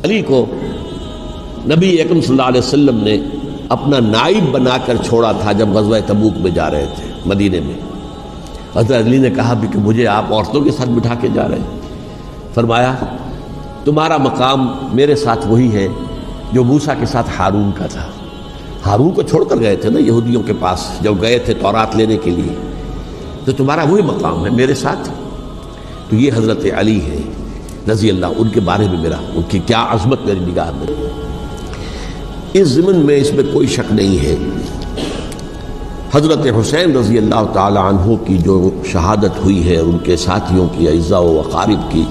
علی کو نبی اکرم صلی اللہ علیہ وسلم نے اپنا نائب بنا کر چھوڑا تھا جب غزوہ تبوک میں جا رہے تھے مدینے میں. حضرت علی نے کہا بھی کہ مجھے آپ عورتوں کے ساتھ بٹھا کے جا رہے ہیں. فرمایا تمہارا مقام میرے ساتھ وہی ہے جو موسیٰ کے ساتھ ہارون کا تھا. ہارون کو چھوڑ کر گئے تھے نا یہودیوں کے پاس جب گئے تھے تورات لینے کے لیے, تو تمہارا وہی مقام ہے میرے ساتھ. تو یہ حضرت علی ہے رضی اللہ, ان کے بارے میں ان کی کیا عظمت میری نگاہ میں. اس ضمن میں اس میں کوئی شک نہیں ہے حضرت حسین رضی اللہ تعالی عنہ کی جو شہادت ہوئی ہے اور ان کے ساتھیوں کی اعزاء و اقارب کی,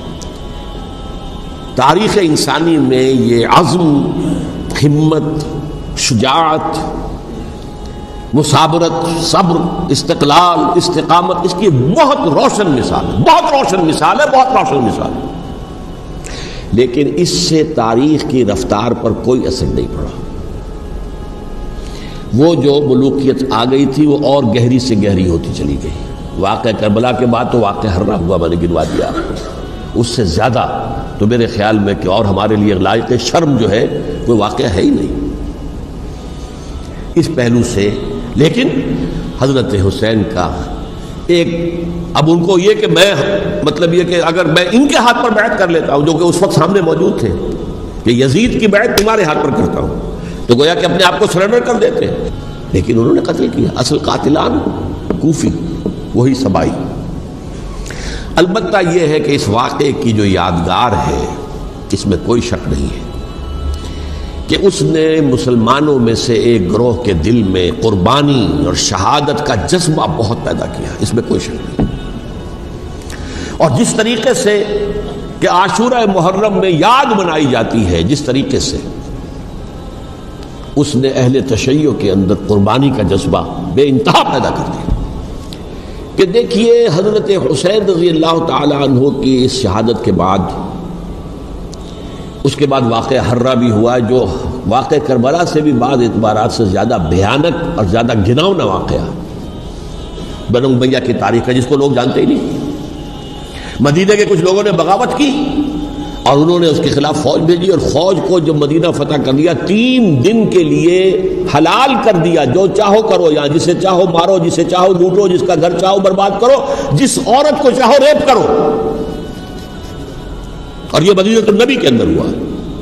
تاریخ انسانی میں یہ عزم, ہمت, شجاعت, مثابرت, صبر, استقلال, استقامت, اس کی بہت روشن مثال ہے, بہت روشن مثال ہے, بہت روشن مثال ہے. لیکن اس سے تاریخ کی رفتار پر کوئی اثر نہیں پڑا. وہ جو ملوکیت آ گئی تھی وہ اور گہری سے گہری ہوتی چلی گئی. واقعہ کربلا کے بعد تو واقعہ ہررا ہوا, میں نے گنوا دیا آپ کو. اس سے زیادہ تو میرے خیال میں کہ اور ہمارے لیے لائق شرم جو ہے کوئی واقعہ ہے ہی نہیں اس پہلو سے. لیکن حضرت حسین کا ایک, اب ان کو یہ کہ میں مطلب یہ کہ اگر میں ان کے ہاتھ پر بیعت کر لیتا ہوں جو کہ اس وقت سامنے موجود تھے کہ یزید کی بیعت تمہارے ہاتھ پر کرتا ہوں, تو گویا کہ اپنے آپ کو سرنڈر کر دیتے. لیکن انہوں نے قتل کیا. اصل قاتلان کوفی, وہی سبائی. البتہ یہ ہے کہ اس واقعے کی جو یادگار ہے اس میں کوئی شک نہیں ہے کہ اس نے مسلمانوں میں سے ایک گروہ کے دل میں قربانی اور شہادت کا جذبہ بہت پیدا کیا, اس میں کوئی شک نہیں. اور جس طریقے سے کہ عاشورہ محرم میں یاد منائی جاتی ہے, جس طریقے سے اس نے اہل تشیع کے اندر قربانی کا جذبہ بے انتہا پیدا کر دیا. کہ دیکھیے حضرت حسین رضی اللہ تعالی عنہ کی اس شہادت کے بعد, اس کے بعد واقعہ ہررا بھی ہوا جو واقعہ کربلا سے بھی بعض اعتبارات سے زیادہ بھیانک اور زیادہ گھناؤنا واقعہ بنو امیہ کی تاریخ ہے جس کو لوگ جانتے ہی نہیں. مدینہ کے کچھ لوگوں نے بغاوت کی اور انہوں نے اس کے خلاف فوج بھیجی, اور فوج کو جب مدینہ فتح کر لیا 3 دن کے لیے حلال کر دیا, جو چاہو کرو, یہاں جسے چاہو مارو, جسے چاہو لوٹو, جس کا گھر چاہو برباد کرو, جس عورت کو چاہو ریپ کرو. اور یہ مدینہ النبی کے اندر ہوا.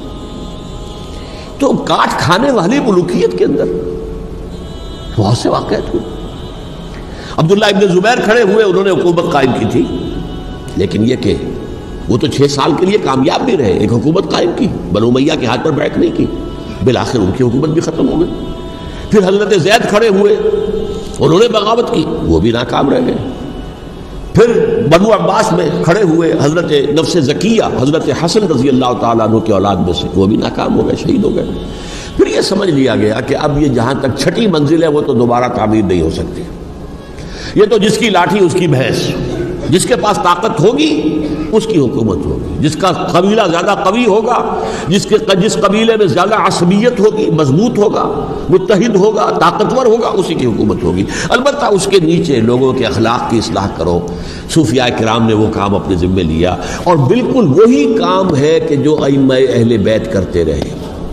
تو کاٹ کھانے والی ملوکیت کے اندر بہت سے واقعات ہوئے. عبداللہ ابن زبیر کھڑے ہوئے, انہوں نے حکومت قائم کی تھی, لیکن یہ کہ وہ تو 6 سال کے لیے کامیاب بھی رہے, ایک حکومت قائم کی, بنو امیہ کے ہاتھ پر بیعت نہیں کی, بالآخر ان کی حکومت بھی ختم ہو گئی. پھر حضرت زید کھڑے ہوئے, انہوں نے بغاوت کی, وہ بھی ناکام رہ گئے. پھر بنو عباس میں کھڑے ہوئے حضرت نفس زکیہ, حضرت حسن رضی اللہ تعالیٰ عنہ کے اولاد میں سے, وہ بھی ناکام ہو گئے, شہید ہو گئے. پھر یہ سمجھ لیا گیا کہ اب یہ جہاں تک 6ٹھی منزل ہے وہ تو دوبارہ تعمیر نہیں ہو سکتی. یہ تو جس کی لاٹھی اس کی بھینس, جس کے پاس طاقت ہوگی اس کی حکومت ہوگی, جس کا قبیلہ زیادہ قوی ہوگا, جس قبیلے میں زیادہ عصبیت ہوگی, مضبوط ہوگا, متحد ہوگا, طاقتور ہوگا, اسی کی حکومت ہوگی. البتہ اس کے نیچے لوگوں کے اخلاق کی اصلاح کرو. صوفیاء کرام نے وہ کام اپنے ذمے لیا, اور بالکل وہی کام ہے کہ جو ائمہ اہل بیت کرتے رہے.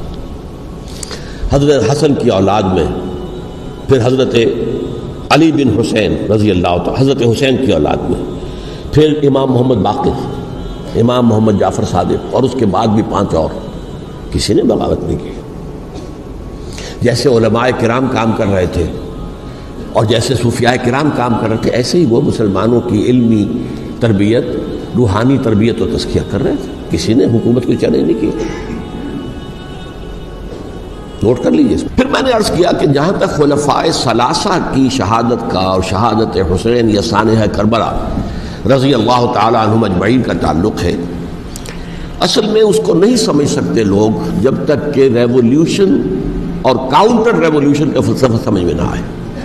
حضرت حسن کی اولاد میں پھر حضرت علی بن حسین رضی اللہ تعالی, حضرت حسین کی اولاد میں پھر امام محمد باقر, امام محمد جعفر صادق, اور اس کے بعد بھی 5 اور, کسی نے بغاوت نہیں کی. جیسے علماء کرام کام کر رہے تھے اور جیسے صوفیاء کرام کام کر رہے تھے, ایسے ہی وہ مسلمانوں کی علمی تربیت, روحانی تربیت و تزکیہ کر رہے تھے. کسی نے حکومت کو چیلنج نہیں کی. نوٹ کر لیجیے. پھر میں نے عرض کیا کہ جہاں تک خلفاء ثلاثہ کی شہادت کا اور شہادت حسین یا سانحہ کربلا رضی اللہ تعالی عنہم اجمعین کا تعلق ہے, اصل میں اس کو نہیں سمجھ سکتے لوگ جب تک کہ ریولیوشن اور کاؤنٹر ریولیوشن کا فلسفہ سمجھ میں نہ آئے.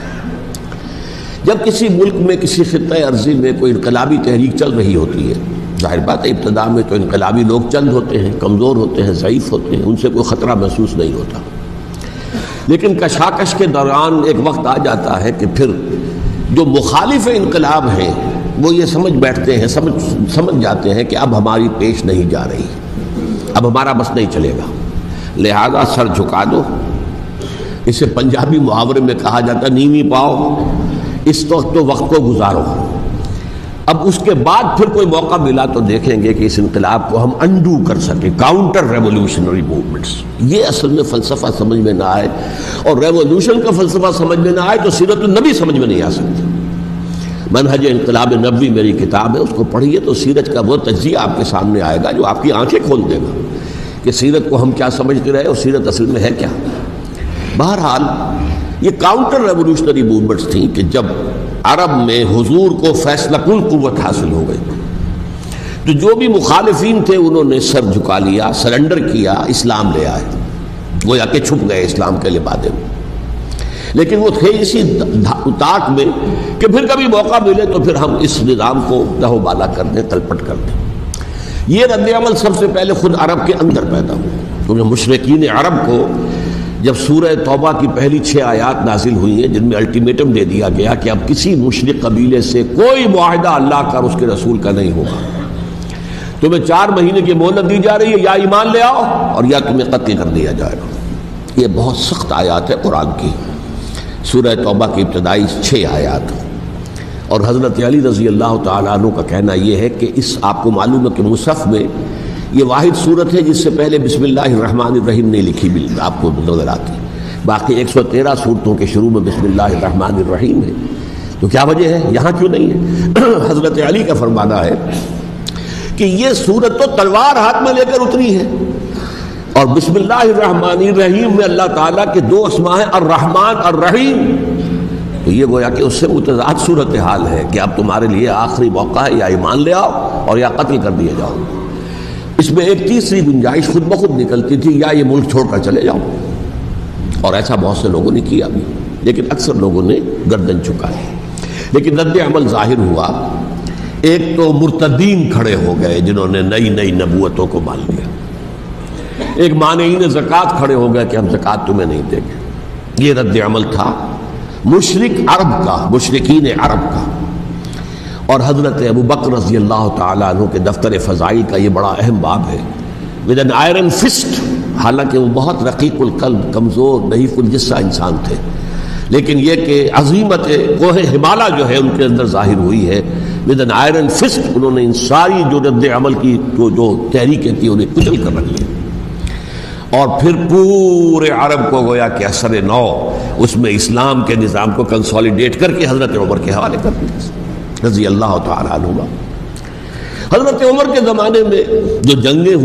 جب کسی ملک میں, کسی خطہ ارضی میں کوئی انقلابی تحریک چل رہی ہوتی ہے, ظاہر بات ہے ابتدا میں تو انقلابی لوگ چند ہوتے ہیں, کمزور ہوتے ہیں, ضعیف ہوتے ہیں, ان سے کوئی خطرہ محسوس نہیں ہوتا. لیکن کشاکش کے دوران ایک وقت آ جاتا ہے کہ پھر جو مخالف انقلاب ہیں وہ یہ سمجھ بیٹھتے ہیں, سمجھ جاتے ہیں کہ اب ہماری پیش نہیں جا رہی, اب ہمارا بس نہیں چلے گا، لہذا سر جھکا دو. اسے پنجابی محاورے میں کہا جاتا نیوی پاؤ، اس وقت تو وقت کو گزارو. اب اس کے بعد پھر کوئی موقع ملا تو دیکھیں گے کہ اس انقلاب کو ہم انڈو کر سکیں، کاؤنٹر ریولوشنری موومنٹس. یہ اصل میں فلسفہ سمجھ میں نہ آئے اور ریولوشن کا فلسفہ سمجھ میں نہ آئے تو سیرت النبی سمجھ میں نہیں آ سکتی. منہج انقلاب نبوی میری کتاب ہے، اس کو پڑھیے تو سیرت کا وہ تجزیہ آپ کے سامنے آئے گا جو آپ کی آنکھیں کھول دے گا کہ سیرت کو ہم کیا سمجھتے رہے اور سیرت اصل میں ہے کیا. بہرحال یہ کاؤنٹر ریولوشنری موومنٹس تھیں کہ جب عرب میں حضور کو فیصلہ کن قوت حاصل ہو گئی تو جو بھی مخالفین تھے انہوں نے سر جھکا لیا، سرنڈر کیا، اسلام لے آئے، گویا کہ چھپ گئے اسلام کے لبادے میں. لیکن وہ تھے اسی طاق میں کہ پھر کبھی موقع ملے تو پھر ہم اس نظام کو دہو بالا کر دیں، تلپٹ کر دیں. یہ رد عمل سب سے پہلے خود عرب کے اندر پیدا ہوا، کیونکہ مشرکین عرب کو جب سورہ توبہ کی پہلی 6 آیات نازل ہوئی ہیں جن میں الٹیمیٹم دے دیا گیا کہ اب کسی مشرک قبیلے سے کوئی معاہدہ اللہ کا اور اس کے رسول کا نہیں ہوگا، تمہیں 4 مہینے کی مہلت دی جا رہی ہے، یا ایمان لے آؤ اور یا تمہیں قتل کر دیا جائے گا. یہ بہت سخت آیات ہے قرآن کی، سورہ توبہ کی ابتدائی 6 آیات. اور حضرت علی رضی اللہ تعالیٰ عنہ کا کہنا یہ ہے کہ اس آپ کو معلوم ہے کہ مصحف میں یہ واحد صورت ہے جس سے پہلے بسم اللہ الرحمن الرحیم نہیں لکھی آپ کو نظر آتی. باقی 113 صورتوں کے شروع میں بسم اللہ الرحمن الرحیم ہے. تو کیا وجہ ہے یہاں کیوں نہیں ہے؟ حضرت علی کا فرمانا ہے کہ یہ صورت تو تلوار ہاتھ میں لے کر اتری ہے، اور بسم اللہ الرحمن الرحیم میں اللہ تعالیٰ کے 2 اسماء ہیں، الرحمن الرحیم. تو یہ گویا کہ اس سے متضاد صورتحال ہے کہ اب تمہارے لیے آخری موقع ہے، یا ایمان لے آؤ اور یا قتل کر دیے جاؤ. اس میں ایک تیسری گنجائش خود بخود نکلتی تھی، یا یہ ملک چھوڑ کر چلے جاؤ، اور ایسا بہت سے لوگوں نے کیا بھی، لیکن اکثر لوگوں نے گردن چکائی. لیکن رد عمل ظاہر ہوا. ایک تو مرتدین کھڑے ہو گئے جنہوں نے نئی نئی نبوتوں کو مان لیا، ایک مانعین زکوٰۃ کھڑے ہو گئے کہ ہم زکوٰۃ تمہیں نہیں دیں گے. یہ رد عمل تھا مشرک عرب کا، مشرکین عرب کا. اور حضرت ابو بکر رضی اللہ تعالیٰ عنہ کے دفتر فضائل کا یہ بڑا اہم باب ہے. ود این آئرن فسٹ، حالانکہ وہ بہت رقیق القلب، کمزور، نحیف الجثہ انسان تھے، لیکن یہ کہ عظیمت کوہ ہمالا جو ہے ان کے اندر ظاہر ہوئی ہے. ود این آئرن فسٹ انہوں نے ان ساری جو رد عمل کی جو تحریکیں تھیں انہیں کچل کر رکھ لیا، اور پھر پورے عرب کو گویا کہ اثر نو اس میں اسلام کے نظام کو کنسولیڈیٹ کر کے حضرت عمر کے حوالے کر دیا رضی اللہ تعالیٰ عنہ. حضرت عمر کے زمانے میں جو جنگیں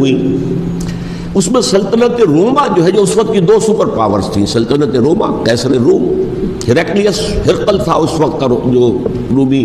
ہوئیں اس میں سلطنت روما جو ہے، جو اس وقت کی 2 سپر پاورز تھیں، سلطنت روما، قیصر روم، ہیرکلیس، ہرقل تھا اس وقت کا جو رومی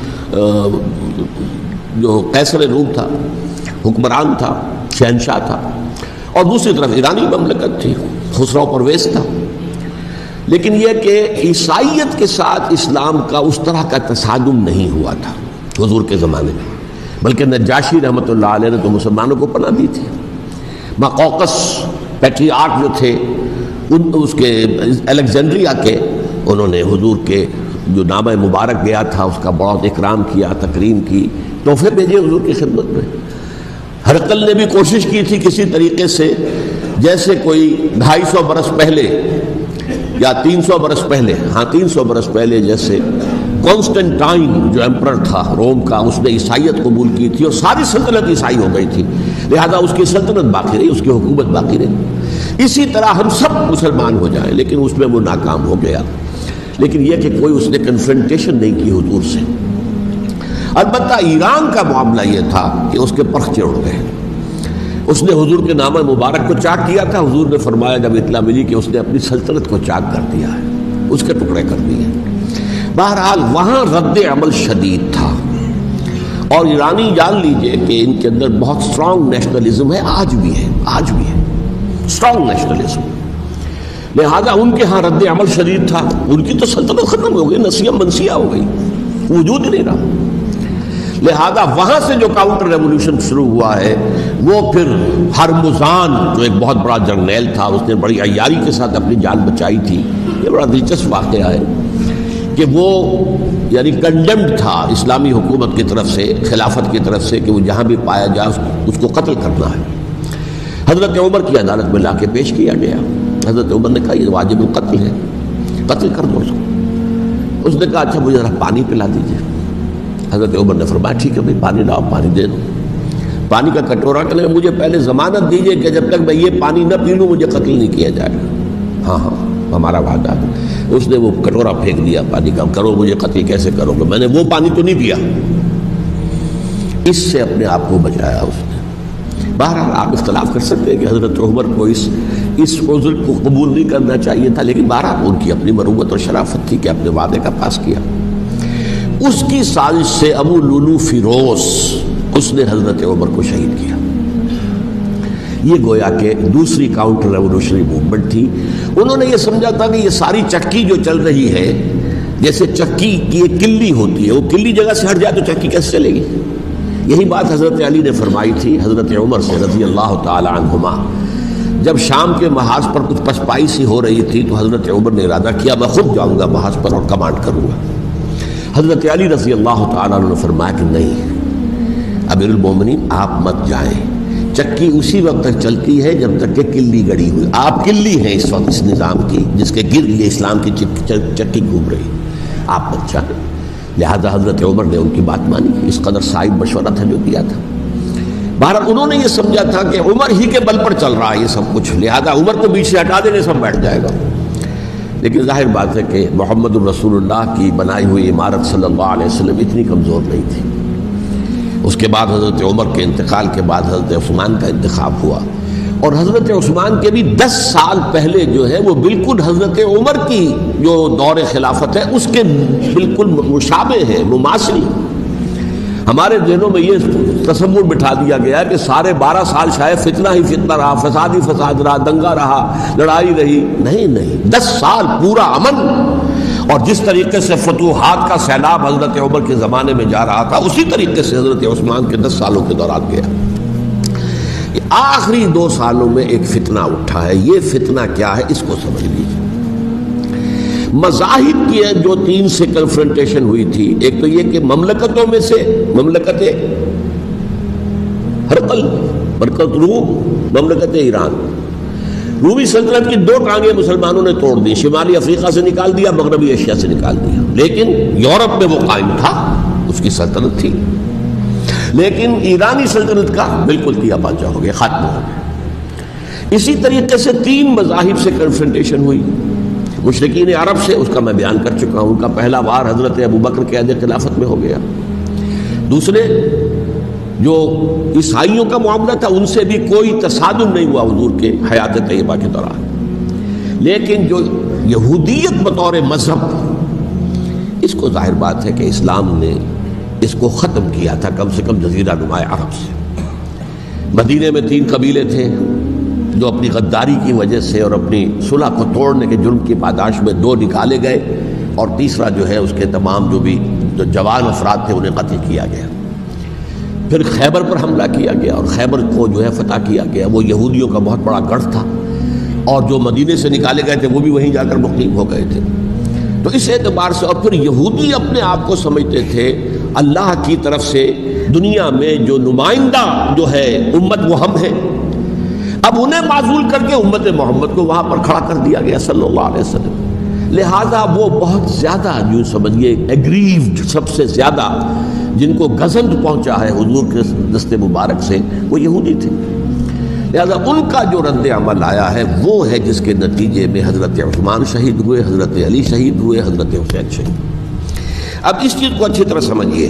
جو قیصر روم تھا، حکمران تھا، شہنشاہ تھا، اور دوسری طرف ایرانی مملکت تھی، خسرو پرویز تھا. لیکن یہ کہ عیسائیت کے ساتھ اسلام کا اس طرح کا تصادم نہیں ہوا تھا حضور کے زمانے میں، بلکہ نجاشی رحمۃ اللہ علیہ نے تو مسلمانوں کو پناہ دی تھی. مقوقس پیٹریارک جو تھے اس کے الیگزینڈریا کے، انہوں نے حضور کے جو نامہ مبارک گیا تھا اس کا بہت اکرام کیا، تکریم کی، تحفے بھیجے حضور کی خدمت میں. ہرقل نے بھی کوشش کی تھی کسی طریقے سے، جیسے کوئی 250 برس پہلے یا 300 برس پہلے، 300 برس پہلے جیسے کانسٹنٹائن جو ایمپرر تھا روم کا، اس نے عیسائیت قبول کی تھی اور ساری سلطنت عیسائی ہو گئی تھی، لہذا اس کی سلطنت باقی رہی، اس کی حکومت باقی رہی. اسی طرح ہم سب مسلمان ہو جائیں، لیکن اس میں وہ ناکام ہو گیا. لیکن یہ کہ کوئی اس نے کنفرنٹیشن نہیں کی حضور سے. البتہ ایران کا معاملہ یہ تھا کہ اس کے پرخچے اڑ گئے. اس نے حضور کے نامہ مبارک کو چاک کیا تھا. حضور نے فرمایا جب اطلاع ملی کہ اس نے اپنی سلطنت کو چاک کر دیا ہے، اس کے ٹکڑے کر دیے. بہرحال وہاں رد عمل شدید تھا، اور ایرانی جان لیجئے کہ ان کے اندر بہت اسٹرانگ نیشنلزم ہے، آج بھی ہے اسٹرانگ نیشنلزم. لہذا ان کے ہاں رد عمل شدید تھا. ان کی تو سلطنت ختم ہو گئی، نسیہ منسیہ ہو گئی، وجود ہی نہیں رہا. لہذا وہاں سے جو کاؤنٹر ریولوشن شروع ہوا ہے وہ پھر ہرمزان جو ایک بہت بڑا جرنیل تھا، اس نے بڑی عیاری کے ساتھ اپنی جان بچائی تھی. یہ بڑا دلچسپ واقعہ ہے کہ وہ یعنی کنڈیمڈ تھا اسلامی حکومت کی طرف سے، خلافت کی طرف سے، کہ وہ جہاں بھی پایا جائے اس کو قتل کرنا ہے. حضرت عمر کی عدالت میں لا کے پیش کیا گیا. حضرت عمر نے کہا یہ واجب القتل ہے, قتل کر دو اس کو. اس نے کہا اچھا مجھے ذرا پانی پلا دیجیے. حضرت عمر نے فرمایا ٹھیک ہے بھائی پانی لاؤ, پانی دے دو. پانی کا کٹورا کہ مجھے پہلے ضمانت دیجیے کہ جب تک میں یہ پانی نہ پی لوں مجھے قتل نہیں کیا جائے گا. ہاں ہاں ہمارا وعدہ ہے. اس نے وہ کٹورا پھینک دیا پانی کا. کرو مجھے قتل کیسے کرو گے, میں نے وہ پانی تو نہیں پیا. اس سے اپنے آپ کو بچایا اس نے. بہرحال آپ اختلاف کر سکتے ہیں کہ حضرت عمر کو اس عذر کو قبول نہیں کرنا چاہیے تھا, لیکن بہرحال ان کی اپنی مروت اور شرافت تھی کہ اپنے وعدے کا پاس کیا. اس کی سازش سے ابو لولو فیروز اس نے حضرت عمر کو شہید کیا. یہ گویا کہ دوسری کاؤنٹر ریولوشنری موومنٹ تھی. انہوں نے یہ سمجھا تھا کہ یہ ساری چکی جو چل رہی ہے جیسے چکی کی ایک کلی ہوتی ہے, وہ کلی جگہ سے ہٹ جائے تو چکی کیسے چلے گی. یہی بات حضرت علی نے فرمائی تھی حضرت عمر سے رضی اللہ تعالی عنہما. جب شام کے محاذ پر کچھ پسپائی سی ہو رہی تھی تو حضرت عمر نے ارادہ کیا میں خود جاؤں گا محاذ پر اور کمانڈ کروں گا. حضرت علی رضی اللہ تعالیٰ عنہ نے فرمایا کہ نہیں امیر المومنین آپ مت جائیں, چکی اسی وقت تک چلتی ہے جب تک کہ کلی گڑی ہوئی. آپ کلی ہیں اس وقت اس نظام کی جس کے گرد یہ اسلام کی چکی گھوم رہی, آپ مت جائیں. لہذا حضرت عمر نے ان کی بات مانی. اس قدر صائب مشورہ تھا جو دیا تھا. بہرحال انہوں نے یہ سمجھا تھا کہ عمر ہی کے بل پر چل رہا ہے یہ سب کچھ, لہذا عمر کو بیچ سے ہٹا دینے سب بیٹھ جائے گا. لیکن ظاہر بات ہے کہ محمد الرسول اللہ کی بنائی ہوئی عمارت صلی اللہ علیہ وسلم اتنی کمزور نہیں تھی. اس کے بعد حضرت عمر کے انتقال کے بعد حضرت عثمان کا انتخاب ہوا, اور حضرت عثمان کے بھی 10 سال پہلے جو ہے وہ بالکل حضرت عمر کی جو دور خلافت ہے اس کے بالکل مشابہ ہے, مماثل. ہمارے ذہنوں میں یہ تصور بٹھا دیا گیا کہ سارے 12 سال شاید فتنہ ہی فتنہ رہا, فساد ہی فساد رہا, دنگا رہا, لڑائی رہی. نہیں, 10 سال پورا امن. اور جس طریقے سے فتوحات کا سیلاب حضرت عمر کے زمانے میں جا رہا تھا اسی طریقے سے حضرت عثمان کے 10 سالوں کے دوران گیا. آخری 2 سالوں میں ایک فتنہ اٹھا ہے. یہ فتنہ کیا ہے اس کو سمجھ لیجیے. مذاہب کی جو 3 سے کنفرنٹیشن ہوئی تھی, ایک تو یہ کہ مملکتوں میں سے مملکت ہرقل, مملکت روم, مملکت ایران. رومی سلطنت کی 2 ٹانگیں مسلمانوں نے توڑ دی, شمالی افریقہ سے نکال دیا, مغربی ایشیا سے نکال دیا. لیکن یورپ میں وہ قائم تھا, اس کی سلطنت تھی. لیکن ایرانی سلطنت کا بالکل تیا پانچا ہو گیا, ختم ہو گیا. اسی طریقے سے 3 مذاہب سے کنفرنٹیشن ہوئی. مشرکین عرب سے, اس کا میں بیان کر چکا ہوں, ان کا پہلا وار حضرت ابوبکر کے عہد خلافت میں ہو گیا. دوسرے جو عیسائیوں کا معاملہ تھا ان سے بھی کوئی تصادم نہیں ہوا حضور کے حیات طیبہ کے دوران. لیکن جو یہودیت بطور مذہب, اس کو ظاہر بات ہے کہ اسلام نے اس کو ختم کیا تھا کم سے کم جزیرہ نما عرب سے. مدینے میں 3 قبیلے تھے جو اپنی غداری کی وجہ سے اور اپنی صلح کو توڑنے کے جرم کی پاداش میں 2 نکالے گئے, اور تیسرا جو ہے اس کے تمام جو جوان افراد تھے انہیں قتل کیا گیا. پھر خیبر پر حملہ کیا گیا اور خیبر کو جو ہے فتح کیا گیا. وہ یہودیوں کا بہت بڑا گڑھ تھا, اور جو مدینے سے نکالے گئے تھے وہ بھی وہیں جا کر مقیم ہو گئے تھے. تو اس اعتبار سے, اور پھر یہودی اپنے آپ کو سمجھتے تھے اللہ کی طرف سے دنیا میں جو نمائندہ جو ہے امت وہ ہم ہے. اب انہیں معزول کر کے امت محمد کو وہاں پر کھڑا کر دیا گیا صلی اللہ علیہ وسلم. لہذا وہ بہت زیادہ جو سمجھیے ایگریوڈ, سب سے زیادہ جن کو گزند پہنچا ہے حضور کے دست مبارک سے, وہ یہودی تھے. لہذا ان کا جو رد عمل آیا ہے وہ ہے جس کے نتیجے میں حضرت عثمان شہید ہوئے, حضرت علی شہید ہوئے, حضرت حسین شہید. اب اس چیز کو اچھی طرح سمجھیے.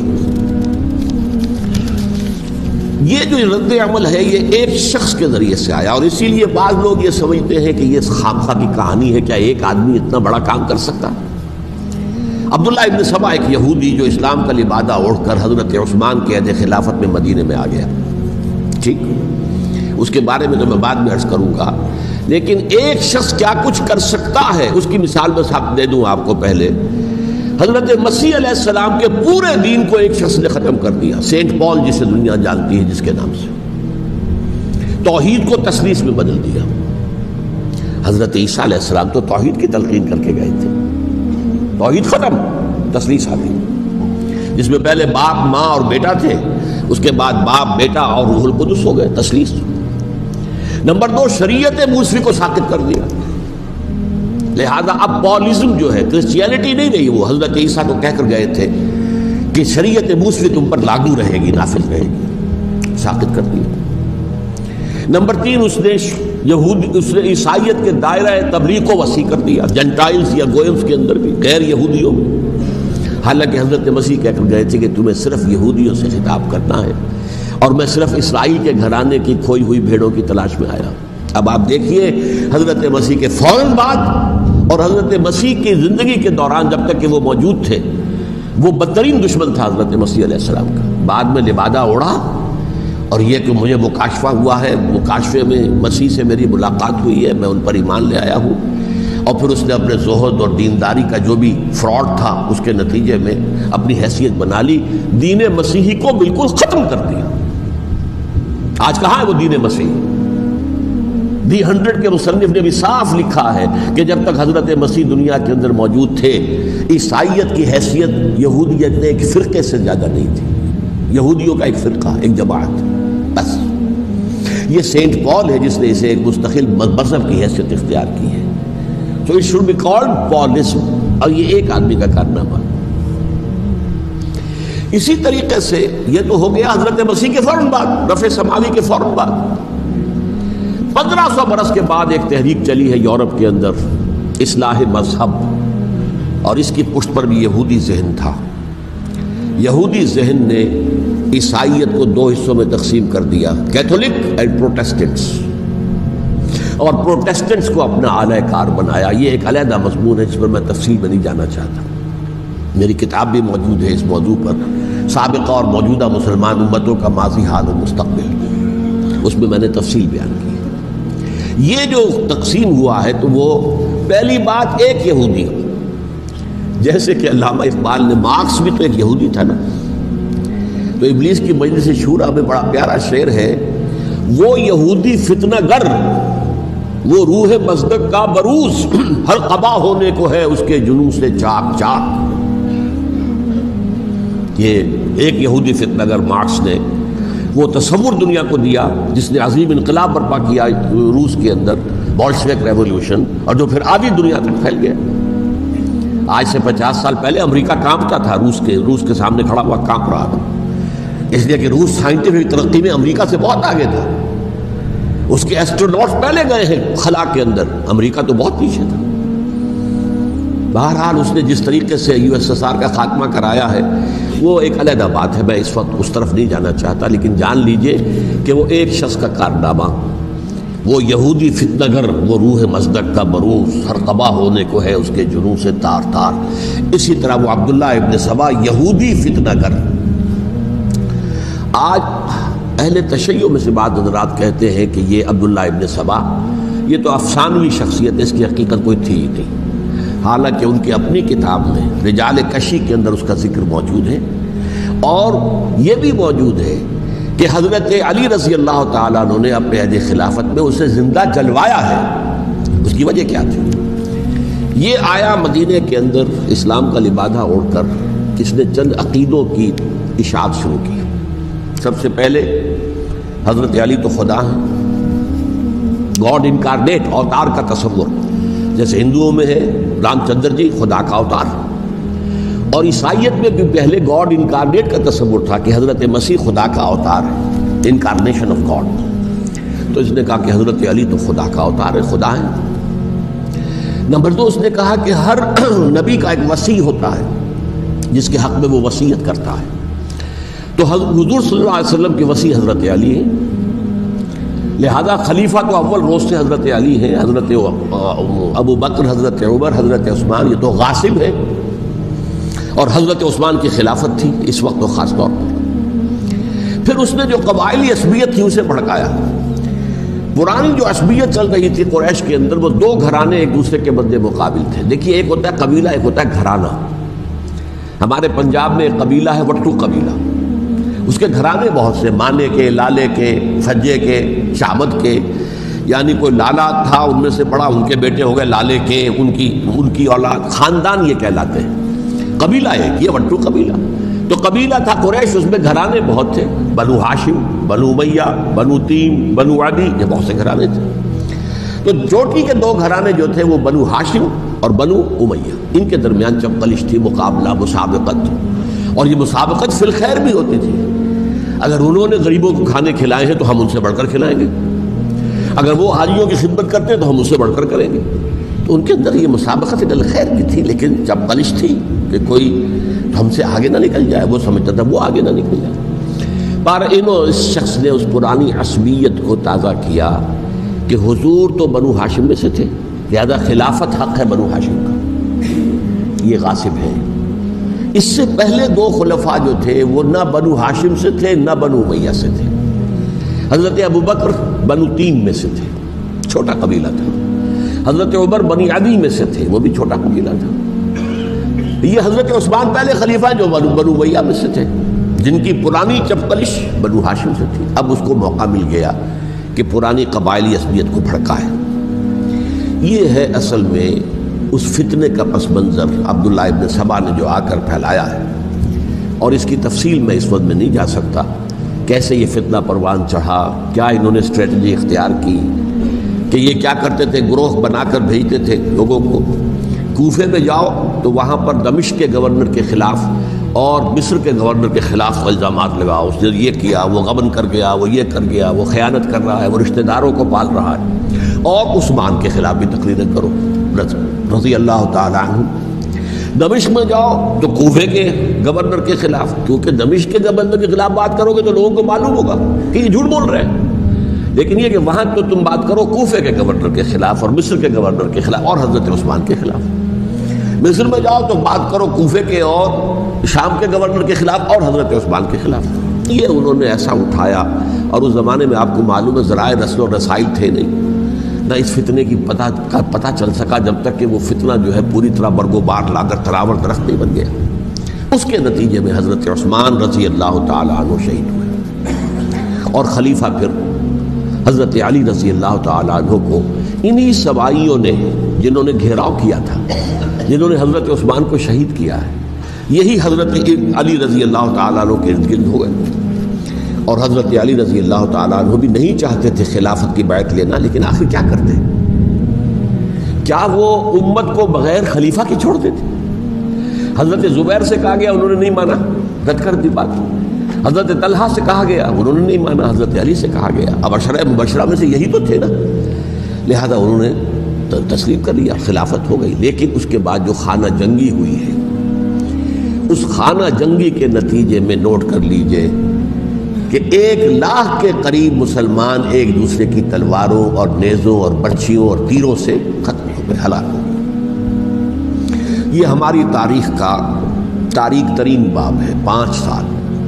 یہ جو رد عمل ہے یہ ایک شخص کے ذریعے سے آیا, اور اسی لیے بعض لوگ یہ سمجھتے ہیں کہ یہ خامخواہ کی کہانی ہے. کیا ایک آدمی اتنا بڑا کام کر سکتا؟ عبداللہ ابن سبا ایک یہودی جو اسلام کا لبادہ اوڑھ کر حضرت عثمان کے عہد خلافت میں مدینے میں آ گیا. ٹھیک, اس کے بارے میں تو میں بعد میں عرض کروں گا. لیکن ایک شخص کیا کچھ کر سکتا ہے اس کی مثال میں صاحب دے دوں آپ کو. پہلے حضرت مسیح علیہ السلام کے پورے دین کو ایک شخص نے ختم کر دیا, سینٹ پال جسے دنیا جانتی ہے جس کے نام سے. توحید کو تثلیث میں بدل دیا. حضرت عیسیٰ علیہ السلام تو توحید کی تلقین کر کے گئے تھے, توحید ختم, تثلیث آ گئی, جس میں پہلے باپ ماں اور بیٹا تھے, اس کے بعد باپ بیٹا اور روح القدس ہو گئے, تثلیث. نمبر 2 شریعت موسوی کو ساقط کر دیا. لہذا اب پالزم جو ہے کرسچینٹی نہیں رہی، وہ حضرت عیسیٰ کو کہہ کر گئے تھے کہ شریعت موسوی تم پر لاگو رہے گی، نافذ رہے گی، ساقط کر دیا. نمبر 3 اس نے عیسائیت کے دائرہ تبلیغ کو وسیع کر دیا، جنٹائلز یا گوئمز کے اندر بھی، غیر یہودیوں میں. حالانکہ حضرت مسیح کہہ کر گئے تھے کہ تمہیں صرف یہودیوں سے خطاب کرنا ہے اور میں صرف اسرائیل کے گھرانے کی کھوئی ہوئی بھیڑوں کی تلاش میں آیا. اب آپ دیکھیے حضرت مسیح کے فوراً بعد اور حضرت مسیح کی زندگی کے دوران جب تک کہ وہ موجود تھے، وہ بدترین دشمن تھا حضرت مسیح علیہ السلام کا. بعد میں لبادہ اڑا اور یہ کہ مجھے مکاشفہ ہوا ہے، مکاشفے میں مسیح سے میری ملاقات ہوئی ہے، میں ان پر ایمان لے آیا ہوں. اور پھر اس نے اپنے زہد اور دینداری کا جو بھی فراڈ تھا اس کے نتیجے میں اپنی حیثیت بنا لی، دین مسیحی کو بالکل ختم کر دیا. آج کہاں ہے وہ دین مسیحی؟ دی 100 کے مصنف نے بھی صاف لکھا ہے کہ جب تک حضرت مسیح دنیا کے اندر موجود تھے، عیسائیت کی حیثیت یہودیت نے ایک فرقے سے زیادہ نہیں تھی. یہودیوں کا ایک فرقہ، ایک جماعت بس. یہ سینٹ پال ہے جس نے اسے ایک مستقل مذہب کی حیثیت اختیار کی ہے. تو it should be called Paulism, اور یہ ایک آدمی کا کارنامہ. اسی طریقے سے یہ تو ہو گیا حضرت مسیح کے فوراً بعد، رفع سماوی کے فوراً بعد. 1500 برس کے بعد ایک تحریک چلی ہے یورپ کے اندر، اصلاح مذہب، اور اس کی پشت پر بھی یہودی ذہن تھا. یہودی ذہن نے عیسائیت کو 2 حصوں میں تقسیم کر دیا، کیتھولک اینڈ پروٹیسٹنٹس، اور پروٹیسٹنٹس کو اپنا اعلی کار بنایا. یہ ایک علیحدہ مضمون ہے جس پر میں تفصیل میں نہیں جانا چاہتا. میری کتاب بھی موجود ہے اس موضوع پر، سابقہ اور موجودہ مسلمان امتوں کا ماضی، حال اور مستقبل، اس میں نے تفصیل بیان کی. یہ جو تقسیم ہوا ہے تو وہ پہلی بات ایک یہودی، جیسے کہ علامہ اقبال نے، مارکس بھی تو ایک یہودی تھا نا. تو ابلیس کی مجلس شورا میں بڑا پیارا شعر ہے، وہ یہودی فتنہ گر، وہ روح مصدق کا بروز، ہر قبا ہونے کو ہے اس کے جنوں سے چاک چاک. یہ ایک یہودی فتنہ گر مارکس نے وہ تصور دنیا کو دیا جس نے عظیم انقلاب برپا کیا روس کے اندر، بولشوک ریولوشن، اور جو پھر آدھی دنیا تک پھیل گیا. آج سے 50 سال پہلے امریکہ کانپتا تھا، روس کے سامنے کھڑا ہوا کانپ رہا تھا، اس لیے کہ روس سائنٹیفک ترقی میں امریکہ سے بہت آگے تھا. اس کے ایسٹروناٹس پہلے گئے ہیں خلا کے اندر، امریکہ تو بہت پیچھے تھا. بہرحال اس نے جس طریقے سے USSR کا خاتمہ کرایا ہے وہ ایک علیحدہ بات ہے، میں اس وقت اس طرف نہیں جانا چاہتا. لیکن جان لیجئے کہ وہ ایک شخص کا کارنامہ، وہ یہودی فتنہ گر، وہ روح مصدق کا بروز، ہر قبا ہونے کو ہے اس کے جنوں سے تار تار. اسی طرح وہ عبداللہ ابن سبا یہودی فتنہ گر. آج اہل تشیع میں سے بعض حضرات کہتے ہیں کہ یہ عبداللہ ابن سبا یہ تو افسانوی شخصیت ہے، اس کی حقیقت کوئی تھی ہی نہیں. حالانکہ ان کی اپنی کتاب میں رجال کشی کے اندر اس کا ذکر موجود ہے، اور یہ بھی موجود ہے کہ حضرت علی رضی اللہ تعالیٰ عنہ نے اپنے عہد خلافت میں اسے زندہ جلوایا ہے. اس کی وجہ کیا تھی؟ یہ آیا مدینے کے اندر اسلام کا لبادہ اوڑھ کر، اس نے چند عقیدوں کی اشاعت شروع کی. سب سے پہلے حضرت علی تو خدا ہیں، گاڈ انکارنیٹ، اوتار کا تصور، جیسے ہندوؤں میں ہے رام چندر جی خدا کا اوتار، اور عیسائیت میں بھی پہلے گاڈ انکارنیٹ کا تصور تھا کہ حضرت مسیح خدا کا اوتار ہے، انکارنیشن آف گاڈ. تو اس نے کہا کہ حضرت علی تو خدا کا اوتار ہے، خدا ہے. نمبر 2 اس نے کہا کہ ہر نبی کا ایک وصی ہوتا ہے جس کے حق میں وہ وصیت کرتا ہے. تو حضور صلی اللہ علیہ وسلم کے وصی حضرت علی ہیں، لہذا خلیفہ تو اول روز سے حضرت علی ہیں. حضرت ابو بکر، حضرت عمر، حضرت عثمان یہ تو غاصب ہے، اور حضرت عثمان کی خلافت تھی اس وقت تو خاص طور پر. پھر اس نے جو قبائلی عصبیت تھی اسے بھڑکایا. پرانی جو عصبیت چل رہی تھی قریش کے اندر، وہ 2 گھرانے ایک دوسرے کے مد مقابل تھے. دیکھیے ایک ہوتا ہے قبیلہ، ایک ہوتا ہے گھرانہ. ہمارے پنجاب میں ایک قبیلہ ہے وٹو قبیلہ، اس کے گھرانے بہت سے، مانے کے، لالے کے، فجے کے، شعبد کے، یعنی کوئی لالا تھا ان میں سے بڑا، ان کے بیٹے ہو گئے لالے کے، ان کی اولاد، خاندان یہ کہلاتے ہیں. قبیلہ ایک، یہ وٹو قبیلہ. تو قبیلہ تھا قریش، اس میں گھرانے بہت تھے، بنو ہاشم، بنو امیہ، بنو تیم، بنو عدی، یہ بہت سے گھرانے تھے۔ تو چوٹی کے دو گھرانے جو تھے وہ بنو ہاشم اور بنو امیہ، ان کے درمیان چپقلش تھی، مقابلہ، مسابقت، اور یہ مسابقت فی الخیر بھی ہوتی تھی۔ اگر انہوں نے غریبوں کو کھانے کھلائے ہیں تو ہم ان سے بڑھ کر کھلائیں گے، اگر وہ حاجیوں کی خدمت کرتے ہیں تو ہم ان سے بڑھ کر کریں گے۔ تو ان کے اندر یہ مسابقت فی الخیر بھی تھی، لیکن چپقلش تھی کہ کوئی ہم سے آگے نہ نکل جائے، وہ سمجھتا تھا وہ آگے نہ نکل جائے۔ پر اس شخص نے اس پرانی عصبیت کو تازہ کیا کہ حضور تو بنو ہاشم میں سے تھے، لہذا خلافت حق ہے بنو ہاشم کا، یہ غاصب ہے۔ اس سے پہلے دو خلفاء جو تھے وہ نہ بنو ہاشم سے تھے نہ بنو امیہ سے تھے۔ حضرت ابوبکر بنو تیم میں سے تھے، چھوٹا قبیلہ تھا۔ حضرت عمر بنی عدی میں سے تھے، وہ بھی چھوٹا قبیلہ تھا۔ یہ حضرت عثمان پہلے خلیفہ جو بنو امیہ میں سے تھے، جن کی پرانی چپقلش بنو ہاشم سے تھی۔ اب اس کو موقع مل گیا کہ پرانی قبائلی عصبیت کو بھڑکائے۔ یہ ہے اصل میں اس فتنے کا پس منظر عبداللہ ابن سبا نے جو آ کر پھیلایا ہے، اور اس کی تفصیل میں اس وقت میں نہیں جا سکتا، کیسے یہ فتنہ پروان چڑھا، کیا انہوں نے اسٹریٹجی اختیار کی، کہ یہ کیا کرتے تھے، گروہ بنا کر بھیجتے تھے لوگوں کو، کوفے میں جاؤ تو وہاں پر دمشق کے گورنر کے خلاف اور مصر کے گورنر کے خلاف الزامات لگاؤ، اس نے یہ کیا، وہ غبن کر گیا، وہ یہ کر گیا، وہ خیانت کر رہا ہے، وہ رشتہ داروں کو پال رہا ہے، اور عثمان کے خلاف بھی تقریریں کرو رضی اللہ تعالیٰ عنہ۔ دمشق میں جاؤ تو کوفے کے گورنر کے خلاف، کیونکہ دمشق کے گورنر کے خلاف بات کرو گے تو لوگوں کو معلوم ہوگا کہ یہ جھوٹ بول رہے ہیں، لیکن یہ کہ وہاں تو تم بات کرو کوفے کے گورنر کے خلاف اور مصر کے گورنر کے خلاف اور حضرت عثمان کے خلاف۔ مصر میں جاؤ تو بات کرو کوفے کے اور شام کے گورنر کے خلاف اور حضرت عثمان کے خلاف۔ یہ انہوں نے ایسا اٹھایا، اور اس زمانے میں آپ کو معلوم ہے ذرائع رسل و رسائل تھے نہیں، نہ اس فتنے کی پتہ چل سکا جب تک کہ وہ فتنہ جو ہے پوری طرح برگ و بار لا کر تراور درخت نہیں بن گیا۔ اس کے نتیجے میں حضرت عثمان رضی اللہ تعالیٰ عنہ شہید ہوئے، اور خلیفہ پھر حضرت علی رضی اللہ تعالیٰ عنہ کو انہی سوائیوں نے، جنہوں نے گھیراؤ کیا تھا، جنہوں نے حضرت عثمان کو شہید کیا ہے، یہی حضرت علی رضی اللہ تعالیٰ عنہ کے ارد گرد ہوئے۔ اور حضرت علی رضی اللہ تعالیٰ عنہ بھی نہیں چاہتے تھے خلافت کی بیعت لینا، لیکن آخر کیا کرتے؟ کیا وہ امت کو بغیر خلیفہ کے چھوڑ دیتے؟ حضرت زبیر سے کہا گیا، انہوں نے نہیں مانا، رد کر دی بات۔ حضرت طلحہ سے کہا گیا، انہوں نے نہیں مانا۔ حضرت علی سے کہا گیا، اب عشرہ مبشرہ میں سے یہی تو تھے نا، لہذا انہوں نے تسلیم کر لیا، خلافت ہو گئی۔ لیکن اس کے بعد جو خانہ جنگی ہوئی ہے، اس خانہ جنگی کے نتیجے میں نوٹ کر لیجئے کہ 1,00,000 کے قریب مسلمان ایک دوسرے کی تلواروں اور نیزوں اور برچھیوں اور تیروں سے ختم ہو گئے، ہلاک ہو گئے۔ یہ ہماری تاریخ کا تاریک ترین باب ہے۔ 5 سال،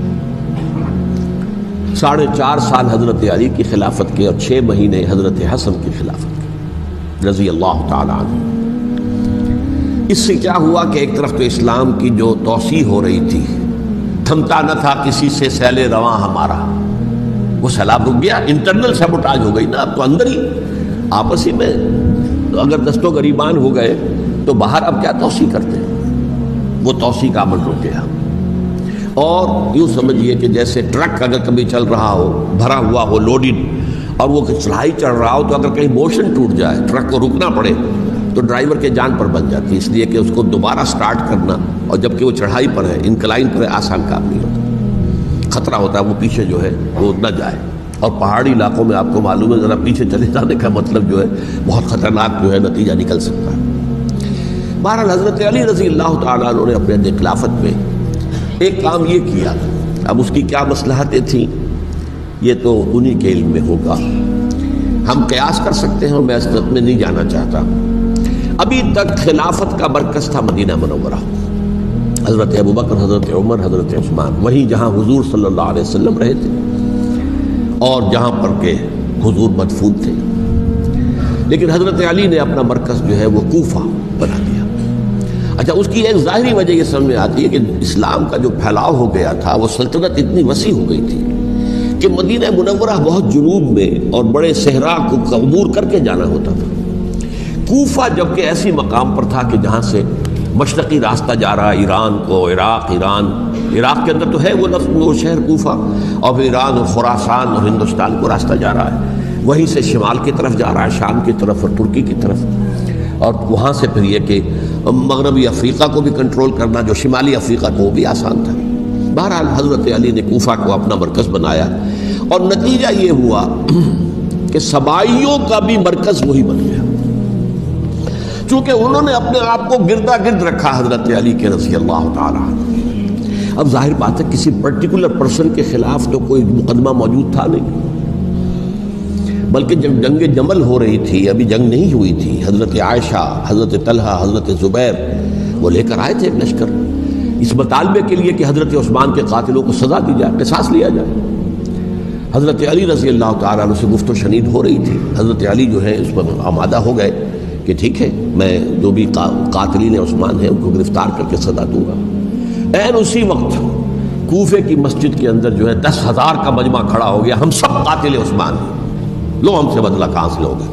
4.5 سال حضرت علی کی خلافت کے، اور 6 مہینے حضرت حسن کی خلافت کے رضی اللہ تعالیٰ عنہ۔ اس سے کیا ہوا کہ ایک طرف تو اسلام کی جو توسیع ہو رہی تھی، تھمتا نہ تھا کسی سے سیل رواں ہمارا، وہ سیلاب رک گیا، انٹرنل سیبوٹاج ہو گئی نا، اب تو اندر ہی آپس ہی میں اگر دست و گریبان ہو گئے تو باہر اب کیا توسیع کرتے ہیں، وہ توسیع کا عمل رک گیا۔ اور یوں سمجھیے کہ جیسے ٹرک اگر کبھی چل رہا ہو، بھرا ہوا ہو، لوڈڈ، اور وہ چڑھائی چڑھ رہا ہو، تو اگر کہیں موشن ٹوٹ جائے، ٹرک کو رکنا پڑے، تو ڈرائیور کے جان پر بن جاتی، اس لیے کہ اس کو دوبارہ سٹارٹ کرنا، اور جبکہ وہ چڑھائی پر ہے، انکلائن پر ہے، آسان کام نہیں ہوتا، خطرہ ہوتا ہے وہ پیچھے جو ہے وہ نہ جائے۔ اور پہاڑی علاقوں میں آپ کو معلوم ہے ذرا پیچھے چلے جانے کا مطلب جو ہے بہت خطرناک جو ہے نتیجہ نکل سکتا ہے۔ بہرحال حضرت علی رضی اللہ تعالیٰ عنہ نے اپنے خلافت میں ایک کام یہ کیا، اب اس کی کیا مصلحتیں تھیں یہ تو انہی کے علم میں ہوگا، ہم قیاس کر سکتے ہیں، اور میں اس میں نہیں جانا چاہتا۔ ابھی تک خلافت کا مرکز تھا مدینہ منورہ، حضرت ابوبکر، حضرت عمر، حضرت عثمان، وہیں جہاں حضور صلی اللہ علیہ وسلم رہے تھے اور جہاں پر کہ حضور مدفون تھے۔ لیکن حضرت علی نے اپنا مرکز جو ہے وہ کوفہ بنا دیا۔ اچھا، اس کی ایک ظاہری وجہ یہ سمجھ میں آتی ہے کہ اسلام کا جو پھیلاؤ ہو گیا تھا، وہ سلطنت اتنی وسیع ہو گئی تھی کہ مدینہ منورہ بہت جنوب میں اور بڑے صحرا کو عبور کر کے جانا ہوتا تھا۔ کوفہ جبکہ ایسی مقام پر تھا کہ جہاں سے مشرقی راستہ جا رہا ہے ایران کو، عراق کے اندر تو ہے وہ شہر کوفہ، اور پھر ایران اور خراسان اور ہندوستان کو راستہ جا رہا ہے، وہیں سے شمال کی طرف جا رہا ہے، شام کی طرف اور ترکی کی طرف، اور وہاں سے پھر یہ کہ مغربی افریقہ کو بھی کنٹرول کرنا، جو شمالی افریقہ کو وہ بھی آسان تھا۔ بہرحال حضرت علی نے کوفہ کو اپنا مرکز بنایا، اور نتیجہ یہ ہوا کہ سبائیوں کا بھی مرکز وہی بن گیا، چونکہ انہوں نے اپنے آپ کو گردا گرد رکھا حضرت علی کے رضی اللہ تعالیٰ عنہ۔ اب ظاہر بات ہے کسی پرٹیکولر پرسن کے خلاف تو کوئی مقدمہ موجود تھا نہیں، بلکہ جب جنگ جمل ہو رہی تھی، ابھی جنگ نہیں ہوئی تھی، حضرت عائشہ، حضرت طلحہ، حضرت زبیر وہ لے کر آئے تھے ایک لشکر اس مطالبے کے لیے کہ حضرت عثمان کے قاتلوں کو سزا دی جائے، قصاص لیا جائے۔ حضرت علی رضی اللہ تعالیٰ عنہ سے گفت و شنید ہو رہی تھی، حضرت علی جو ہے اس پر آمادہ ہو گئے کہ ٹھیک ہے، میں جو بھی قاتلین عثمان ہیں ان کو گرفتار کر کے سزا دوں گا۔ عین اسی وقت کوفے کی مسجد کے اندر جو ہے 10,000 کا مجمع کھڑا ہو گیا، ہم سب قاتل عثمان ہیں، لو ہم سے بدلہ کہاں سے لوگے۔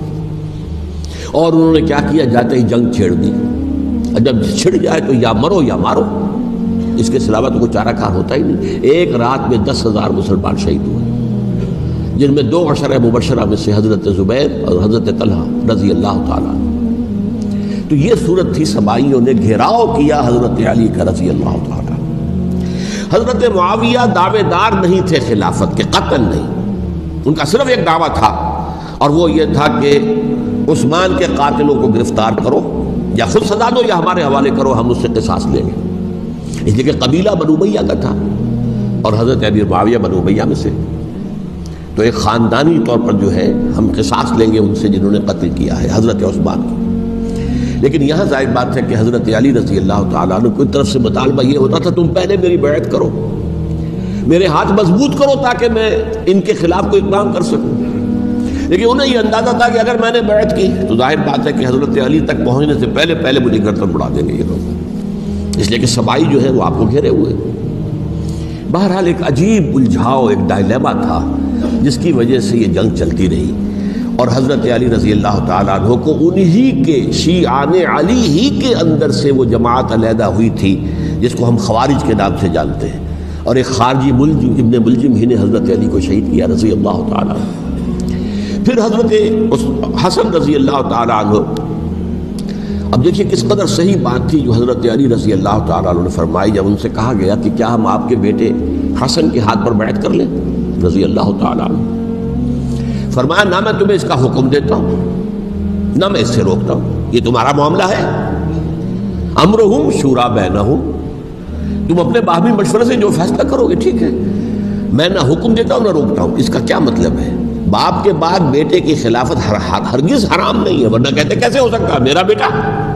اور انہوں نے کیا کیا، جاتے ہی جنگ چھیڑ دی، جب چھڑ جائے تو یا مرو یا مارو، اس کے علاوہ تو کوئی چارہ کار ہوتا ہی نہیں۔ ایک رات میں 10,000 مسلمان شہید ہوئے، جن میں 2 عشرہ مبشرہ میں سے حضرت زبیر اور حضرت طلحہ رضی اللہ تعالیٰ۔ تو یہ صورت تھی، سبائیوں نے گھیراؤ کیا حضرت علی کا رضی اللہ تعالیٰ۔ حضرت معاویہ دعوے دار نہیں تھے خلافت کے، قطعاً نہیں، ان کا صرف ایک دعویٰ تھا، اور وہ یہ تھا کہ عثمان کے قاتلوں کو گرفتار کرو، یا خود سزا دو یا ہمارے حوالے کرو، ہم اس سے قصاص لیں گے۔ اس لیے کہ قبیلہ بنو امیہ کا تھا، اور حضرت امیر معاویہ بنو امیہ میں سے، تو ایک خاندانی طور پر جو ہے ہم قصاص لیں گے ان سے جنہوں نے قتل کیا ہے حضرت عثمان کی۔ لیکن یہاں ظاہر بات ہے کہ حضرت علی رضی اللہ تعالیٰ عنہ کی طرف سے مطالبہ یہ ہوتا تھا، تم پہلے میری بیعت کرو، میرے ہاتھ مضبوط کرو تاکہ میں ان کے خلاف کوئی اقدام کر سکوں۔ لیکن انہیں یہ اندازہ تھا کہ اگر میں نے بیعت کی تو ظاہر بات ہے کہ حضرت علی تک پہنچنے سے پہلے مجھے گردن اڑا دیں گے یہ لوگ، اس لیے کہ سبائی جو ہے وہ آپ کو گھیرے ہوئے۔ بہرحال ایک عجیب الجھاؤ، ایک ڈائلیما تھا جس کی وجہ سے یہ جنگ چلتی رہی، اور حضرت علی رضی اللہ تعالیٰ عنہ کو انہی کے شیعان علی ہی کے اندر سے وہ جماعت علیحدہ ہوئی تھی جس کو ہم خوارج کے نام سے جانتے ہیں، اور ایک خارجی ملجم ابن ملجم ہی نے حضرت علی کو شہید کیا رضی اللہ تعالیٰ عنہ۔ پھر حضرت حسن رضی اللہ تعالیٰ عنہ، اب دیکھیے کس قدر صحیح بات تھی جو حضرت علی رضی اللہ تعالیٰ عنہ نے فرمائی جب ان سے کہا گیا کہ کیا ہم آپ کے بیٹے حسن کے ہاتھ پر بیعت کر لیں رضی اللہ تعالیٰ عنہ۔ فرمایا نہ میں تمہیں اس کا حکم دیتا ہوں نہ میں اس سے روکتا ہوں، یہ تمہارا معاملہ ہے، امرہم شورا بینہم، تم اپنے باہمی مشورے سے جو فیصلہ کرو گے ٹھیک ہے، میں نہ حکم دیتا ہوں نہ روکتا ہوں۔ اس کا کیا مطلب ہے؟ باپ کے بعد بیٹے کی خلافت ہرگز حرام نہیں ہے، ورنہ کہتے کیسے ہو سکتا میرا بیٹا؟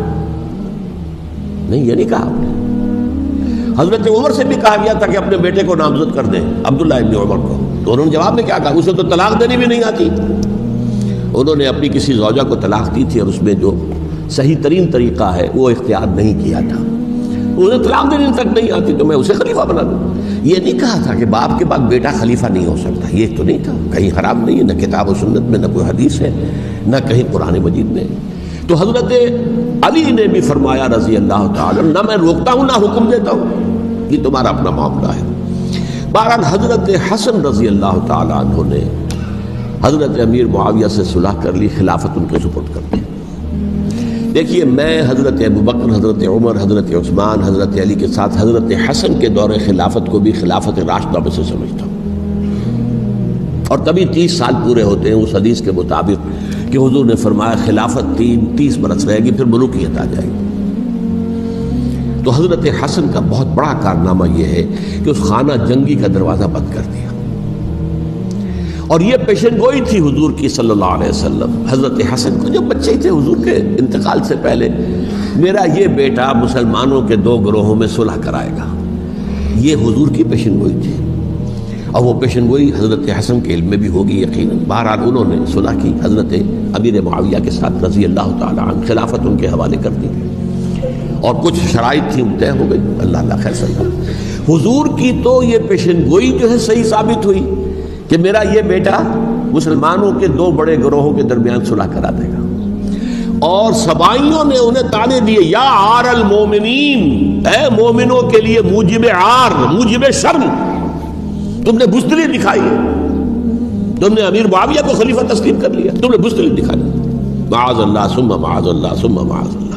نہیں، یہ نہیں کہا آپ نے۔ حضرت عمر سے بھی کہا گیا تھا کہ اپنے بیٹے کو نامزد کر دیں، عبداللہ ابن عمر کو، تو انہوں نے جواب میں کیا کہا؟ اسے تو طلاق دینی بھی نہیں آتی۔ انہوں نے اپنی کسی زوجہ کو طلاق دی تھی، اور اس میں جو صحیح ترین طریقہ ہے وہ اختیار نہیں کیا تھا، انہیں طلاق دینے تک نہیں آتی تو میں اسے خلیفہ بنا دوں۔ یہ نہیں کہا تھا کہ باپ کے بعد بیٹا خلیفہ نہیں ہو سکتا، یہ تو نہیں تھا، کہیں حرام نہیں ہے، نہ کتاب و سنت میں، نہ کوئی حدیث ہے، نہ کہیں قرآن مجید میں۔ تو حضرت علی نے بھی فرمایا رضی اللہ تعالیٰ، نہ میں روکتا ہوں نہ حکم دیتا ہوں، یہ تمہارا اپنا معاملہ ہے۔ بہرحال حضرت حسن رضی اللہ تعالیٰ عنہ نے حضرت امیر معاویہ سے صلح کر لی، خلافت ان کے سپرد کر دی۔ دیکھیے میں حضرت ابوبکر، حضرت عمر، حضرت عثمان، حضرت علی کے ساتھ حضرت حسن کے دور خلافت کو بھی خلافت راشدہ میں سے سمجھتا ہوں، اور تبھی 30 سال پورے ہوتے ہیں اس حدیث کے مطابق کہ حضور نے فرمایا خلافت 30 برس رہے گی، پھر ملوکیت آ جائے گی۔ تو حضرت حسن کا بہت بڑا کارنامہ یہ ہے کہ اس خانہ جنگی کا دروازہ بند کر دیا، اور یہ پیشن گوئی تھی حضور کی صلی اللہ علیہ وسلم حضرت حسن کو، جب بچے ہی تھے حضور کے انتقال سے پہلے، میرا یہ بیٹا مسلمانوں کے 2 گروہوں میں صلح کرائے گا، یہ حضور کی پیشن گوئی تھی، اور وہ پیشن گوئی حضرت حسن کے علم میں بھی ہوگی یقیناً۔ بہرحال انہوں نے صلح کی حضرت امیر معاویہ کے ساتھ رضی اللہ تعالیٰ عنہ، خلافت ان کے حوالے کر دی، اور کچھ شرائط تھی طے ہو گئی، اللہ خیر صلی اللہ۔ حضور کی تو یہ پیشن گوئی جو ہے صحیح ثابت ہوئی کہ میرا یہ بیٹا مسلمانوں کے 2 بڑے گروہوں کے درمیان صلح کرا دے گا، اور سبائیوں نے انہیں تانے دیے، یا عار المومنین، اے مومنوں کے لیے موجب عار، موجب شرم، تم نے بزدلی دکھائی ہے، تم نے امیر معاویہ کو خلیفہ تسلیم کر لیا، تم نے بزدلی دکھائی، معاذ اللہ ثم معاذ اللہ ثم معاذ اللہ۔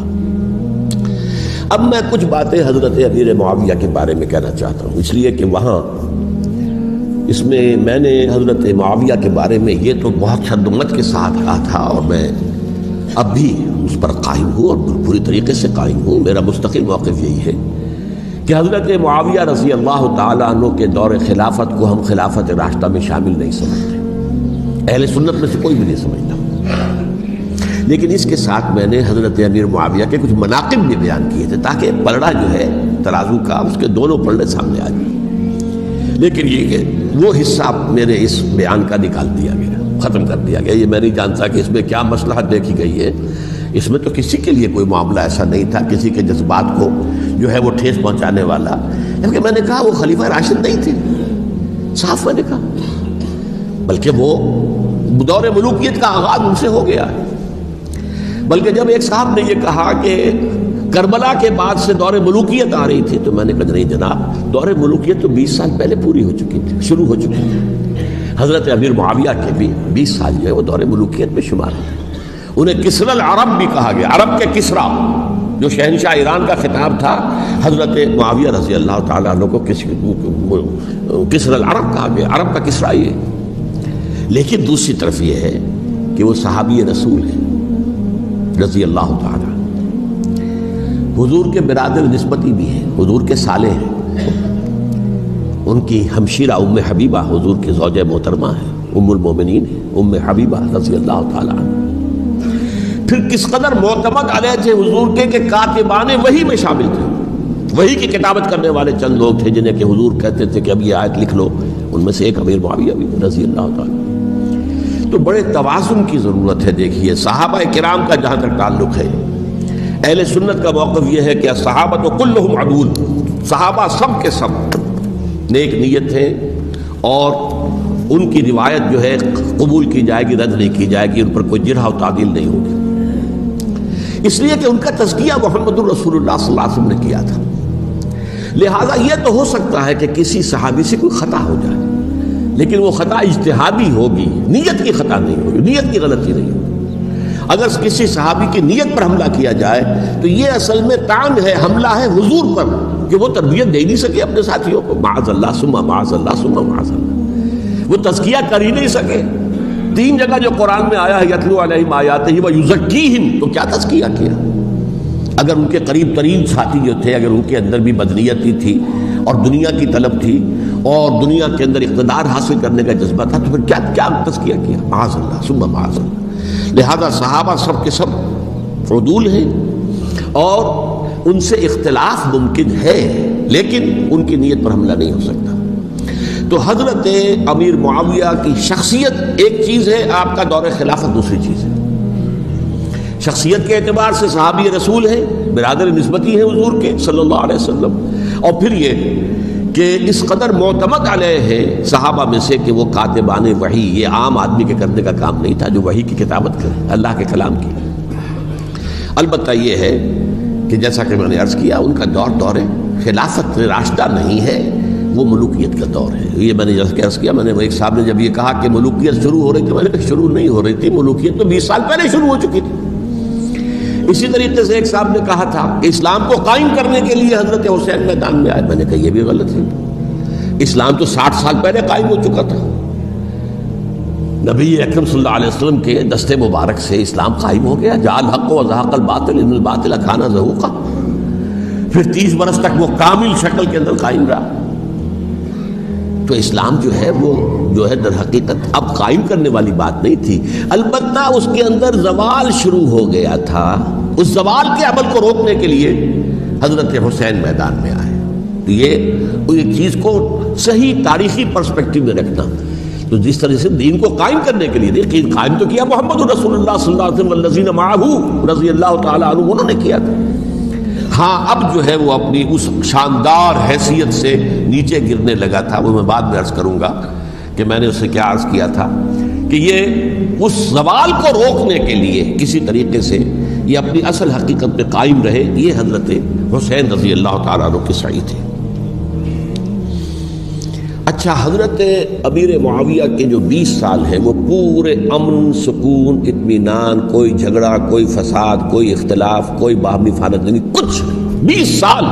اب میں کچھ باتیں حضرت امیر معاویہ کے بارے میں کہنا چاہتا ہوں، اس لیے کہ وہاں اس میں میں نے حضرت معاویہ کے بارے میں یہ تو بہت شدت کے ساتھ کہا تھا، اور میں اب بھی اس پر قائم ہوں اور پوری طریقے سے قائم ہوں۔ میرا مستقل موقف یہی ہے کہ حضرت معاویہ رضی اللہ تعالیٰ عنہ کے دور خلافت کو ہم خلافت راشدہ میں شامل نہیں سمجھتے، اہل سنت میں سے کوئی بھی نہیں سمجھتا، لیکن اس کے ساتھ میں نے حضرت امیر معاویہ کے کچھ مناقب بھی بیان کیے تھے تاکہ پلڑا جو ہے ترازو کا اس کے دونوں پلڑے سامنے آ جائیں، لیکن یہ کہ وہ حصہ میرے اس بیان کا نکال دیا گیا، ختم کر دیا گیا۔ یہ میں نہیں جانتا کہ اس میں کیا مصلحت دیکھی گئی ہے، اس میں تو کسی کے لیے کوئی معاملہ ایسا نہیں تھا کسی کے جذبات کو جو ہے وہ ٹھیس پہنچانے والا، کیونکہ میں نے کہا وہ خلیفہ راشد نہیں تھے، صاف میں نے کہا، بلکہ وہ دور ملوکیت کا آغاز ان سے ہو گیا ہے۔ بلکہ جب ایک صاحب نے یہ کہا کہ کربلا کے بعد سے دور ملوکیت آ رہی تھی، تو میں نے کہا نہیں جناب، دور ملوکیت تو 20 سال پہلے پوری ہو چکی تھی، شروع ہو چکی تھی۔ حضرت امیر معاویہ کے بھی 20 سال جو ہے وہ دور ملوکیت میں شمار ہیں۔ انہیں کسری العرب بھی کہا گیا، عرب کے کسریٰ، جو شہنشاہ ایران کا خطاب تھا، حضرت معاویہ رضی اللہ تعالیٰ عنہ کو کسری العرب کہا گیا، عرب کا کسریٰ یہ۔ لیکن دوسری طرف یہ ہے کہ وہ صحابی رسول ہیں رضی اللہ تعالیٰ، حضور کے برادر نسبتی بھی ہیں، حضور کے سالے ہیں، ان کی ہمشیرہ ام حبیبہ حضور کی زوجہ محترمہ ہیں، ام المومنین ہیں، ام حبیبہ رضی اللہ تعالیٰ عنہ۔ پھر کس قدر معتمد علیہ تھے حضور کے کہ کاتبان وحی میں شامل تھے، وحی کی کتابت کرنے والے چند لوگ تھے جنہیں کہ حضور کہتے تھے کہ اب یہ آیت لکھ لو، ان میں سے ایک امیر معاویہ بھی رضی اللہ تعالیٰ۔ تو بڑے توازن کی ضرورت ہے۔ دیکھیے صحابہ کرام کا جہاں تک تعلق ہے، اہل سنت کا موقف یہ ہے کہ صحابہ تو کلہم عدول، صحابہ سب کے سب نیک نیت ہیں، اور ان کی روایت جو ہے قبول کی جائے گی، رد نہیں کی جائے گی، ان پر کوئی جرح و تعدیل نہیں ہوگی، اس لیے کہ ان کا تزکیہ محمد الرسول اللہ صلی اللہ علیہ وسلم نے کیا تھا۔ لہٰذا یہ تو ہو سکتا ہے کہ کسی صحابی سے کوئی خطا ہو جائے، لیکن وہ خطا اجتہادی ہوگی، نیت کی خطا نہیں ہوگی، نیت کی غلطی نہیں ہوگی۔ اگر کسی صحابی کی نیت پر حملہ کیا جائے تو یہ اصل میں طعن ہے، حملہ ہے حضور پر کہ وہ تربیت دے نہیں سکے اپنے ساتھیوں کو، معاذ اللہ ثم معاذ اللہ ثم معاذ اللہ، وہ تزکیہ کر ہی نہیں سکے۔ 3 جگہ جو قرآن میں آیا ہے یتلو علیہم آیاتہ ویزکیہم، تو کیا تزکیہ کیا؟ اگر ان کے قریب ترین ساتھی جو تھے، اگر ان کے اندر بھی بدنیتی تھی اور دنیا کی طلب تھی اور دنیا کے اندر اقتدار حاصل کرنے کا جذبہ تھا، تو پھر کیا تزکیہ کیا؟ معاذ اللہ ثم معاذ اللہ۔ لہذا صحابہ سب کے سب عدول ہیں، اور ان سے اختلاف ممکن ہے، لیکن ان کی نیت پر حملہ نہیں ہو سکتا۔ تو حضرت امیر معاویہ کی شخصیت ایک چیز ہے، آپ کا دور خلافت دوسری چیز ہے۔ شخصیت کے اعتبار سے صحابی رسول ہیں، برادر نسبتی ہیں حضور کے صلی اللہ علیہ وسلم، اور پھر یہ کہ اس قدر معتمد علیہ ہے صحابہ میں سے کہ وہ کاتبان وحی، یہ عام آدمی کے کرنے کا کام نہیں تھا جو وحی کی کتابت کرے، اللہ کے کلام کی۔ البتہ یہ ہے کہ جیسا کہ میں نے عرض کیا، ان کا دور خلافت راشدہ نہیں ہے، وہ ملوکیت کا دور ہے۔ یہ میں نے جیسا کہ عرض کیا، میں نے ایک صاحب نے جب یہ کہا کہ ملوکیت شروع ہو رہی تھی، میں نے کہا شروع نہیں ہو رہی تھی، ملوکیت تو 20 سال پہلے شروع ہو چکی تھی۔ اسی طریقے سے ایک صاحب نے کہا تھا کہ اسلام کو قائم کرنے کے لیے حضرت حسین میدان میں آئے، میں نے کہا یہ بھی غلط ہے، اسلام تو 60 سال پہلے قائم ہو چکا تھا، نبی اکرم صلی اللہ علیہ وسلم کے دست مبارک سے اسلام قائم ہو گیا، جاء الحق وزهق الباطل ان الباطل کان زهوقا، پھر 30 برس تک وہ کامل شکل کے اندر قائم رہا۔ تو اسلام جو ہے وہ جو ہے در حقیقت اب قائم کرنے والی بات نہیں تھی، البتہ اس کے اندر زوال شروع ہو گیا تھا، اس زوال کے عمل کو روکنے کے لیے حضرت حسین میدان میں آئے۔ تو یہ ایک چیز کو صحیح تاریخی پرسپیکٹو میں رکھنا، تو جس طرح سے دین کو قائم کرنے کے لیے دیکھیے قائم تو کیا محمد رسول اللہ صلی اللہ علیہ وسلم والذین معہ رضی اللہ تعالیٰ عنہ، انہوں نے کیا تھا۔ ہاں اب جو ہے وہ اپنی اس شاندار حیثیت سے نیچے گرنے لگا تھا، وہ میں بعد میں عرض کروں گا کہ میں نے اس سے کیا عرض کیا تھا کہ یہ اس زوال کو روکنے کے لیے کسی طریقے سے یہ اپنی اصل حقیقت پہ قائم رہے، یہ حضرت حسین رضی اللہ تعالیٰ عنہ کی سعی تھی۔ اچھا، حضرت امیر معاویہ کے جو 20 سال ہیں وہ پورے امن، سکون، اطمینان، کوئی جھگڑا، کوئی فساد، کوئی اختلاف، کوئی باہمی فانت نہیں، کچھ 20 سال۔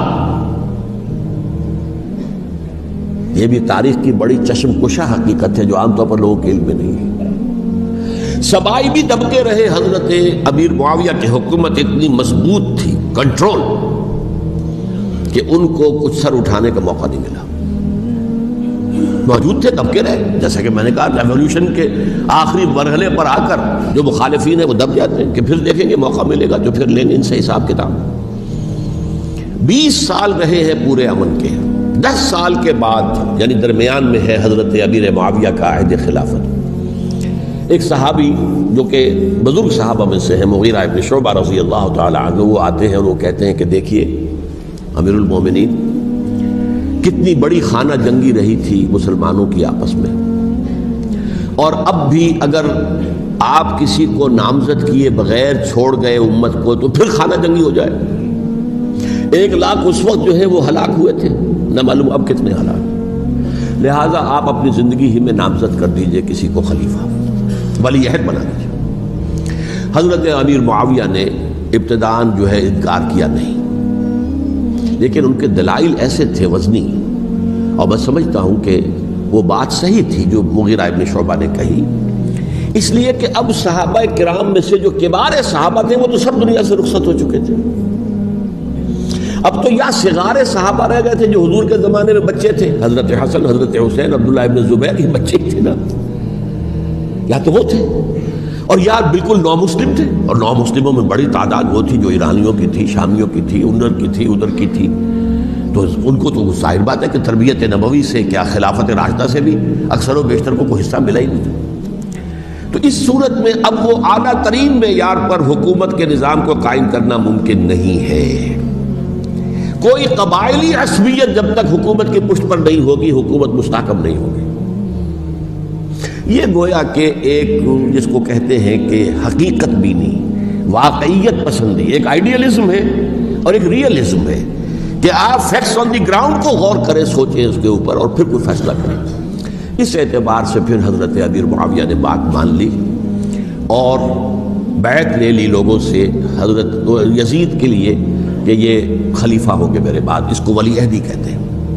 یہ بھی تاریخ کی بڑی چشم کشا حقیقت ہے جو عام طور پر لوگوں کے علم میں نہیں ہے۔ سبائی بھی دبکے رہے، حضرت امیر معاویہ کی حکومت اتنی مضبوط تھی، کنٹرول، کہ ان کو کچھ سر اٹھانے کا موقع نہیں ملا۔ موجود تھے، دبکے رہے، جیسا کہ میں نے کہا ریولوشن کے آخری مرحلے پر آ کر جو مخالفین ہیں وہ دب جاتے ہیں کہ پھر دیکھیں گے موقع ملے گا تو پھر لیں گے ان سے حساب کتاب۔ 20 سال رہے ہیں پورے امن کے۔ 10 سال کے بعد یعنی درمیان میں ہے حضرت امیر معاویہ کا عہد خلافت۔ ایک صحابی جو کہ بزرگ صحابہ میں سے ہیں، مغیرہ ابن شعبہ رضی اللہ تعالی عنہ، وہ آتے ہیں اور وہ کہتے ہیں کہ دیکھیے امیر المومنین، کتنی بڑی خانہ جنگی رہی تھی مسلمانوں کی آپس میں، اور اب بھی اگر آپ کسی کو نامزد کیے بغیر چھوڑ گئے امت کو تو پھر خانہ جنگی ہو جائے۔ 1 لاکھ اس وقت جو ہے وہ ہلاک ہوئے تھے، نہ معلوم اب کتنے ہلاک۔ لہٰذا آپ اپنی زندگی ہی میں نامزد کر دیجئے کسی کو خلیفہ، ولی عہد بنا دیجئے۔ حضرت امیر معاویہ نے ابتداءً جو ہے انکار کیا نہیں، لیکن ان کے دلائل ایسے تھے وزنی، اور میں سمجھتا ہوں کہ وہ بات صحیح تھی جو مغیرہ ابن شعبہ نے کہی، اس لیے کہ اب صحابہ کرام میں سے جو کبار صحابہ تھے وہ تو سب دنیا سے رخصت ہو چکے تھے۔ اب تو یا صغار صحابہ رہ گئے تھے جو حضور کے زمانے میں بچے تھے، حضرت حسن، حضرت حسین، عبداللہ ابن زبیر، یہ بچے ہی تھے نا، یا تو وہ تھے، اور یا بالکل نو مسلم تھے، اور نو مسلموں میں بڑی تعداد وہ تھی جو ایرانیوں کی تھی، شامیوں کی تھی، ادھر کی تھی، ادھر کی تھی، تو ان کو تو ظاہر بات ہے کہ تربیت نبوی سے کیا خلافت راشدہ سے بھی اکثر و بیشتر کو کوئی حصہ ملا ہی نہیں تھا۔ تو اس صورت میں اب وہ اعلیٰ ترین معیار پر حکومت کے نظام کو قائم کرنا ممکن نہیں ہے۔ کوئی قبائلی عصبیت جب تک حکومت کی پشت پر نہیں ہوگی، حکومت مستحکم نہیں ہوگی۔ یہ گویا کہ ایک جس کو کہتے ہیں کہ حقیقت بینی، واقعیت پسندی، ایک آئیڈیلزم ہے اور ایک ریئلزم ہے کہ آپ فیکٹس آن دی گراؤنڈ کو غور کریں، سوچیں اس کے اوپر اور پھر کوئی فیصلہ کریں۔ اس اعتبار سے پھر حضرت امیر معاویہ نے بات مان لی اور بیعت لے لی لوگوں سے حضرت یزید کے لیے کہ یہ خلیفہ ہو گے میرے بعد، اس کو ولی عہدی کہتے ہیں۔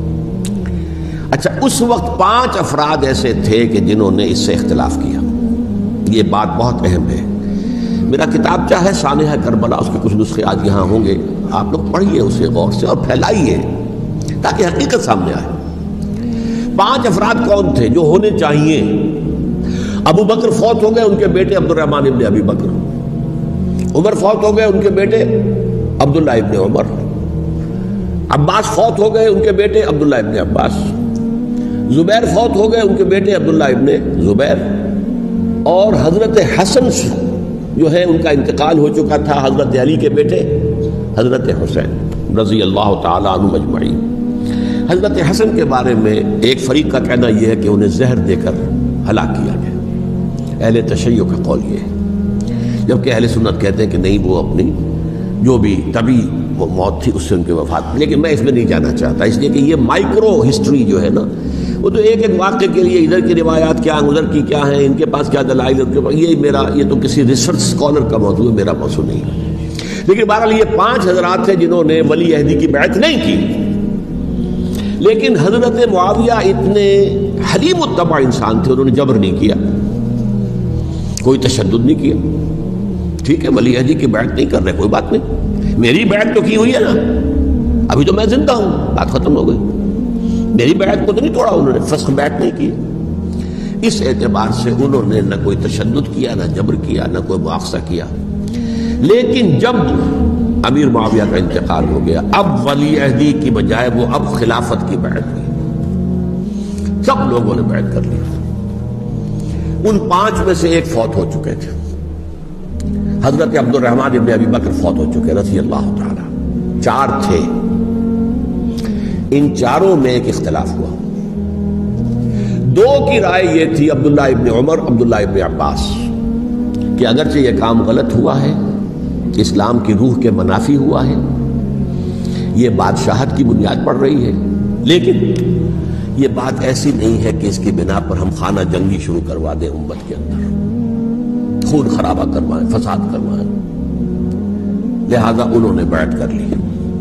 اچھا، اس وقت 5 افراد ایسے تھے کہ جنہوں نے اس سے اختلاف کیا، یہ بات بہت اہم ہے۔ میرا کتابچہ ہے سانحہ کربلا، اس کے کچھ نسخے آج یہاں ہوں گے، آپ لوگ پڑھیے اسے غور سے اور پھیلائیے تاکہ حقیقت سامنے آئے۔ 5 افراد کون تھے جو ہونے چاہیے؟ ابو بکر فوت ہو گئے، ان کے بیٹے عبد الرحمن ابن ابی بکر۔ عمر فوت ہو گئے، ان کے بیٹے عبداللہ ابن عمر۔ عباس فوت ہو گئے، ان کے بیٹے عبداللہ ابن عباس۔ زبیر فوت ہو گئے، ان کے بیٹے عبداللہ ابن زبیر۔ اور حضرت حسن جو ہے ان کا انتقال ہو چکا تھا، حضرت علی کے بیٹے حضرت حسین رضی اللہ تعالی عنہ اجمعین۔ حضرت حسن کے بارے میں ایک فریق کا کہنا یہ ہے کہ انہیں زہر دے کر ہلاک کیا گیا، اہل تشیع کا قول یہ ہے، جبکہ اہل سنت کہتے ہیں کہ نہیں، وہ اپنی جو بھی طبی موت تھی اس سے ان کی وفات۔ لیکن میں اس میں نہیں جانا چاہتا، اس لیے کہ یہ مائکرو ہسٹری جو ہے نا، وہ تو ایک ایک واقعے کے لیے ادھر کی روایات کیا ہیں، ادھر کی کیا ہیں، ان کے پاس کیا دلائل، یہ تو کسی ریسرچ اسکالر کا موضوع ہے، میرا موضوع نہیں ہے۔ لیکن بہرحال یہ 5 حضرات تھے جنہوں نے ولی عہدی کی بیعت نہیں کی، لیکن حضرت معاویہ اتنے حلیم الطبع انسان تھے، انہوں نے جبر نہیں کیا، کوئی تشدد نہیں کیا۔ ٹھیک ہے، ولی عہدی کی بیعت نہیں کر رہے، کوئی بات نہیں، میری بیعت تو کی ہوئی ہے نا، ابھی تو میں زندہ ہوں، بات ختم ہو گئی، میری بیعت کو تو نہیں توڑا انہوں نے، فسخ بیعت نہیں کی۔ اس اعتبار سے انہوں نے نہ کوئی تشدد کیا، نہ جبر کیا، نہ کوئی مواخذہ کیا۔ لیکن جب امیر معاویہ کا انتقال ہو گیا، اب ولی عہدی کی بجائے وہ اب خلافت کی بیعت کی، سب لوگوں نے بیعت کر لی۔ ان 5 میں سے ایک فوت ہو چکے تھے، حضرت عبد الرحمن ابن ابی بکر فوت ہو چکے رضی اللہ تعالی۔ 4 تھے، ان 4 میں ایک اختلاف ہوا۔ 2 کی رائے یہ تھی، عبداللہ ابن عمر، عبداللہ ابن عباس، کہ اگرچہ یہ کام غلط ہوا ہے اسلام کی روح کے منافی ہوا ہے، یہ بادشاہت کی بنیاد پڑ رہی ہے، لیکن یہ بات ایسی نہیں ہے کہ اس کی بنا پر ہم خانہ جنگی شروع کروا دیں، امت کے اندر خون خرابہ کروائیں، فساد کروائیں۔ لہذا انہوں نے بیعت کر لی۔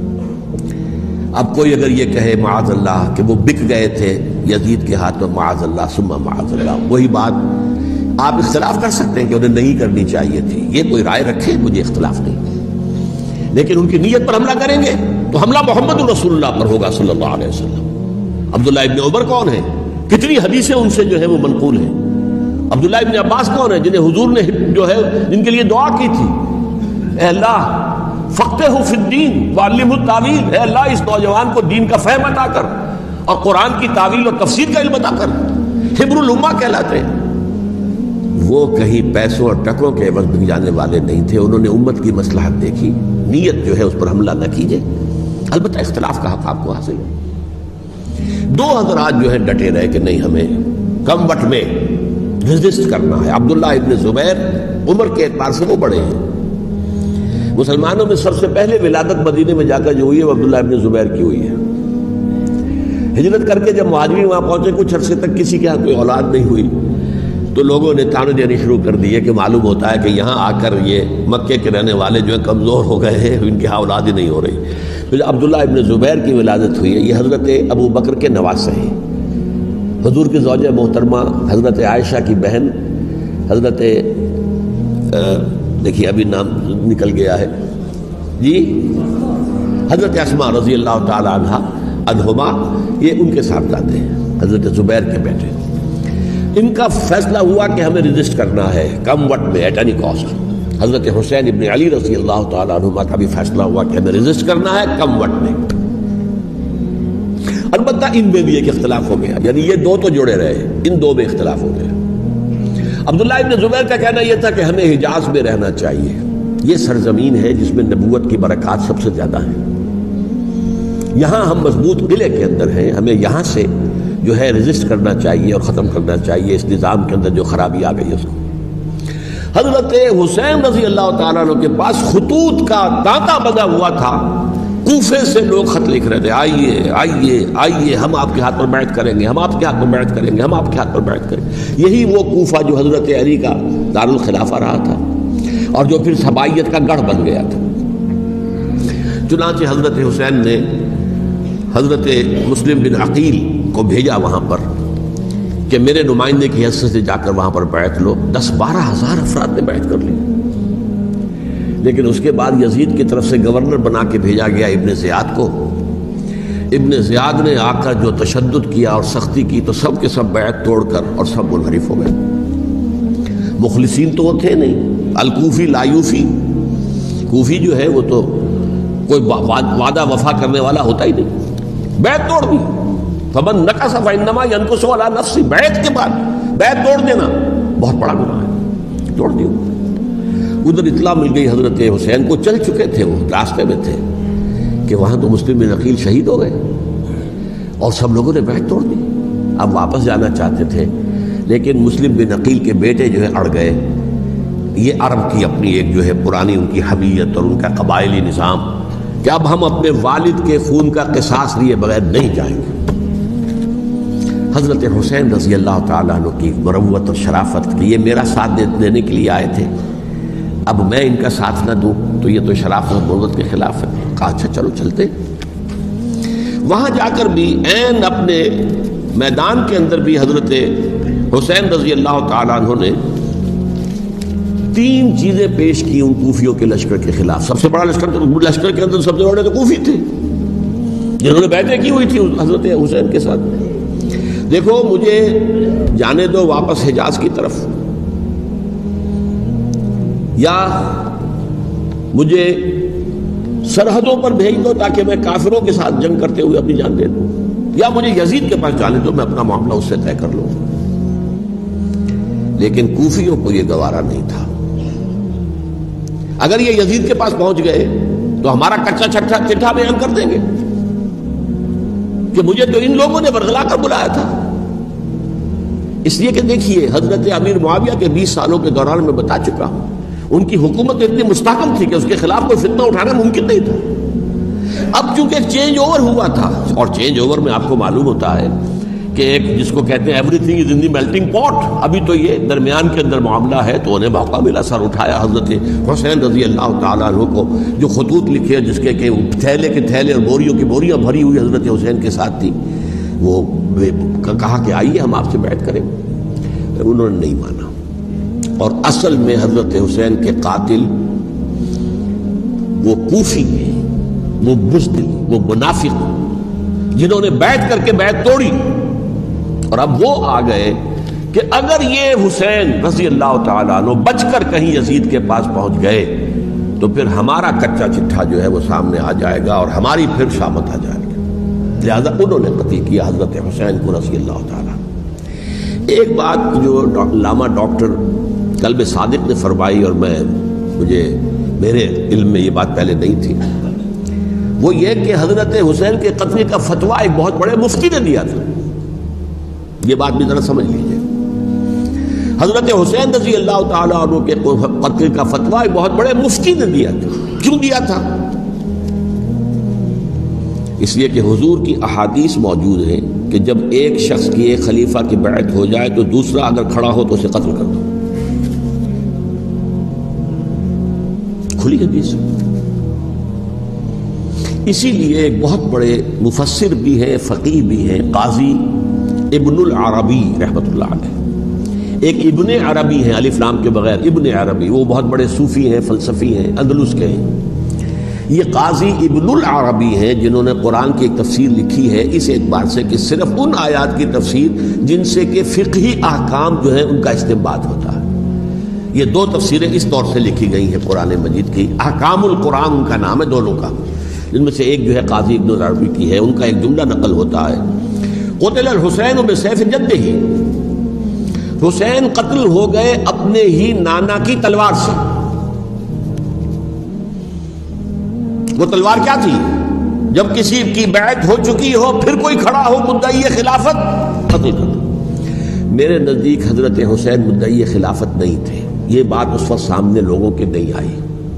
اب کوئی اگر یہ کہے معاذ اللہ کہ وہ بک گئے تھے یزید کے ہاتھ میں، معاذ اللہ ثم معاذ اللہ، وہی بات آپ اختلاف کر سکتے ہیں کہ انہیں نہیں کرنی چاہیے تھی، یہ کوئی رائے رکھے، مجھے اختلاف نہیں، لیکن ان کی نیت پر حملہ کریں گے تو حملہ محمد الرسول اللہ پر ہوگا صلی اللہ علیہ وسلم۔ عبداللہ ابن عمر کون ہیں؟ کتنی حدیثیں ان سے جو ہے وہ منقول ہیں۔ عبداللہ ابن عباس کون ہیں؟ جنہیں حضور نے جو ہے جن کے لیے دعا کی تھی، اے اللہ فقہہ فی الدین وعلمہ التاویل، اے اللہ اس نوجوان کو دین کا فہم عطا کر اور قرآن کی تعویل اور تفسیر کا علم عطا کر، حبر الامہ کہلاتے ہیں۔ وہ کہیں پیسوں اور ٹکوں کے عوض بک جانے والے نہیں تھے، انہوں نے امت کی مصلحت دیکھی، نیت جو ہے اس پر حملہ نہ کیجیے، البتہ اختلاف کا حق آپ کو حاصل ہے۔ دو حضرات جو ہے ڈٹے رہے کہ نہیں، ہمیں کم وقت میں ریزسٹ کرنا ہے۔ عبداللہ ابن زبیر عمر کے اعتبار سے وہ بڑے ہیں، مسلمانوں میں سب سے پہلے ولادت مدینے میں جا کر جو ہوئی ہے وہ عبداللہ ابن زبیر کی ہوئی ہے۔ ہجرت کر کے جب مہاجرین وہاں پہنچے، کچھ عرصے تک کسی کے ہاں کوئی اولاد نہیں ہوئی، تو لوگوں نے تانے دینے شروع کر دیے کہ معلوم ہوتا ہے کہ یہاں آ کر یہ مکے کے رہنے والے جو ہیں کمزور ہو گئے ہیں، ان کی ہاں اولاد ہی نہیں ہو رہی۔ پھر عبداللہ ابن زبیر کی ولادت ہوئی ہے، یہ حضرت ابو بکر کے نواسے ہیں، حضور کی زوجہ محترمہ حضرت عائشہ کی بہن، حضرت دیکھیے ابھی نام نکل گیا ہے جی، حضرت اسماء رضی اللہ تعالی عنہما، یہ ان کے صاحبزادے ہیں، حضرت زبیر کے بیٹے۔ ان کا فیصلہ ہوا کہ ہمیں ریزسٹ کرنا ہے کم وقت میں، ایٹ اینی کاسٹ۔ حضرت حسین ابن علی رضی اللہ تعالی عنہما کا بھی فیصلہ ہوا کہ ہمیں ریزسٹ کرنا ہے کم وقت میں۔ البتہ ان میں بھی ایک اختلاف ہو گیا، یعنی یہ دو تو جڑے رہے، ان دو میں اختلاف ہو گیا۔ عبداللہ ابن زبیر کا کہنا یہ تھا کہ ہمیں حجاز میں رہنا چاہیے، یہ سرزمین ہے جس میں نبوت کی برکات سب سے زیادہ ہیں، یہاں ہم مضبوط قلعے کے اندر ہیں، ہمیں یہاں سے جو ہے ریزسٹ کرنا چاہیے اور ختم کرنا چاہیے اس نظام کے اندر جو خرابی آ گئی اس کو۔ حضرت حسین رضی اللہ تعالیٰ عنہ کے پاس خطوط کا تانتا بندھا ہوا تھا، کوفے سے لوگ خط لکھ رہے تھے، آئیے آئیے آئیے، ہم آپ کے ہاتھ پر بیعت کریں گے، ہم آپ کے ہاتھ پر بیعت کریں گے، ہم آپ کے ہاتھ پر بیعت کریں گے۔ یہی وہ کوفہ جو حضرت علی کا دارالخلافہ رہا تھا اور جو پھر سبائیت کا گڑھ بن گیا تھا۔ چنانچہ حضرت حسین نے حضرت مسلم بن عقیل کو بھیجا وہاں پر کہ میرے نمائندے کی حیثیت سے جا کر وہاں پر بیعت لو۔ 10-12 ہزار افراد نے بیعت کر لی، لیکن اس کے بعد یزید کی طرف سے گورنر بنا کے بھیجا گیا ابن زیاد کو۔ ابن زیاد نے آ کر جو تشدد کیا اور سختی کی تو سب کے سب بیعت توڑ کر اور سب منحرف ہو گئے۔ مخلصین تو وہ تھے نہیں، الکوفی لایوفی، کوفی جو ہے وہ تو کوئی وعدہ وفا کرنے والا ہوتا ہی نہیں، بیعت توڑ دی۔ فمن نقص فانما ينقص على نفسه، بیعت کے بعد بیعت توڑ دینا بہت بڑا گناہ ہے، توڑ دی۔ ادھر اطلاع مل گئی حضرت حسین کو، چل چکے تھے، وہ راستے میں تھے کہ وہاں تو مسلم بن عقیل شہید ہو گئے اور سب لوگوں نے بیعت توڑ دی۔ اب واپس جانا چاہتے تھے، لیکن مسلم بن عقیل کے بیٹے جو ہے اڑ گئے۔ یہ عرب کی اپنی ایک جو ہے پرانی ان کی حمیت اور ان کا قبائلی نظام کہ اب ہم اپنے والد کے خون کا قصاص لیے بغیر نہیں جائیں گے۔ حضرت حسین رضی اللہ تعالیٰ عنہ کی مروت اور شرافت کہ یہ میرا ساتھ دینے کے لیے آئے تھے، اب میں ان کا ساتھ نہ دوں تو یہ تو شرافت اور مروت کے خلاف ہے۔ کہا اچھا چلو چلتے۔ وہاں جا کر بھی عین اپنے میدان کے اندر بھی حضرت حسین رضی اللہ تعالیٰ عنہ نے 3 چیزیں پیش کی ان کوفیوں کے لشکر کے خلاف۔ سب سے بڑا لشکر کے اندر سب سے بڑے تو کوفی تھے جنہوں نے بیعتیں کی ہوئی تھی حضرت حسین کے ساتھ۔ دیکھو مجھے جانے دو واپس حجاز کی طرف، یا مجھے سرحدوں پر بھیج دو تاکہ میں کافروں کے ساتھ جنگ کرتے ہوئے اپنی جان دے دوں، یا مجھے یزید کے پاس جانے دو، میں اپنا معاملہ اس سے طے کر لوں۔ لیکن کوفیوں کو یہ گوارا نہیں تھا۔ اگر یہ یزید کے پاس پہنچ گئے تو ہمارا کچا چٹھا بیان کر دیں گے کہ مجھے تو ان لوگوں نے برگلا کر بلایا تھا۔ اس لیے کہ دیکھیے حضرت امیر معاویہ کے 20 سالوں کے دوران میں بتا چکا ہوں، ان کی حکومت اتنی مستحکم تھی کہ اس کے خلاف کوئی فتنہ اٹھانا ممکن نہیں تھا۔ اب چونکہ چینج اوور ہوا تھا، اور چینج اوور میں آپ کو معلوم ہوتا ہے کہ ایک جس کو کہتے ہیں everything is in the melting pot, ابھی تو یہ درمیان کے اندر معاملہ ہے، تو انہیں موقع ملا، سر اٹھایا حضرت حسین رضی اللہ تعالیٰ عنہ کو، جو خطوط لکھے جس کے کہ تھیلے کے تھیلے اور بوریوں کی بوریاں بھری ہوئی حضرت حسین کے ساتھ تھی، وہ کہا کہ آئیے ہم آپ سے بیعت کریں، انہوں نے نہیں مانا۔ اور اصل میں حضرت حسین کے قاتل وہ کوفی ہیں، وہ بزدل، وہ منافق، جنہوں نے بیعت کر کے بیعت توڑی، اور اب وہ آ گئے کہ اگر یہ حسین رضی اللہ تعالیٰ عنہ بچ کر کہیں یزید کے پاس پہنچ گئے تو پھر ہمارا کچا چٹھا جو ہے وہ سامنے آ جائے گا اور ہماری پھر شامت آ جائے گی، لہذا انہوں نے قتل کیا حضرت حسین کو رضی اللہ تعالیٰ۔ ایک بات جو علامہ ڈاکٹر قلب صادق نے فرمائی، اور میرے علم میں یہ بات پہلے نہیں تھی، وہ یہ کہ حضرت حسین کے قتل کا فتویٰ ایک بہت بڑے مفتی نے دیا تھا۔ یہ بات بھی ذرا سمجھ لیجیے، حضرت حسین رضی اللہ تعالیٰ عنہ کے قتل کا فتویٰ ایک بہت بڑے مفتی نے دیا تھا۔ کیوں دیا تھا؟ اس لیے کہ حضور کی احادیث موجود ہیں کہ جب ایک شخص کی ایک خلیفہ کی بیعت ہو جائے تو دوسرا اگر کھڑا ہو تو اسے قتل کر دو، کھلی حدیث۔ اسی لیے ایک بہت بڑے مفسر بھی ہیں، فقیہ بھی ہیں، قاضی ابن العربی رحمۃ اللہ علیہ، ایک ابن عربی ہیں الف لام کے بغیر، ابن عربی، وہ بہت بڑے صوفی ہیں، فلسفی ہیں، اندلس کے ہیں۔ یہ قاضی ابن العربی ہیں جنہوں نے قرآن کی ایک تفسیر لکھی ہے اس اعتبار سے کہ صرف ان آیات کی تفسیر جن سے کہ فقہی احکام جو ہیں ان کا استنباط ہوتا ہے۔ یہ دو تفسیریں اس طور سے لکھی گئی ہیں قرآن مجید کی، احکام القرآن ان کا نام ہے دونوں کا، جن میں سے ایک جو ہے قاضی ابن العربی کی ہے، ان کا ایک جملہ نقل ہوتا ہے، قتل الحسین بسیف جدہ، حسین قتل ہو گئے اپنے ہی نانا کی تلوار سے۔ وہ تلوار کیا تھی؟ جب کسی کی بیعت ہو چکی ہو پھر کوئی کھڑا ہو مدعی خلافت، قتل کر دو۔ میرے نزدیک حضرت حسین مدعی خلافت نہیں تھے، یہ بات اس وقت سامنے لوگوں کے نہیں آئی،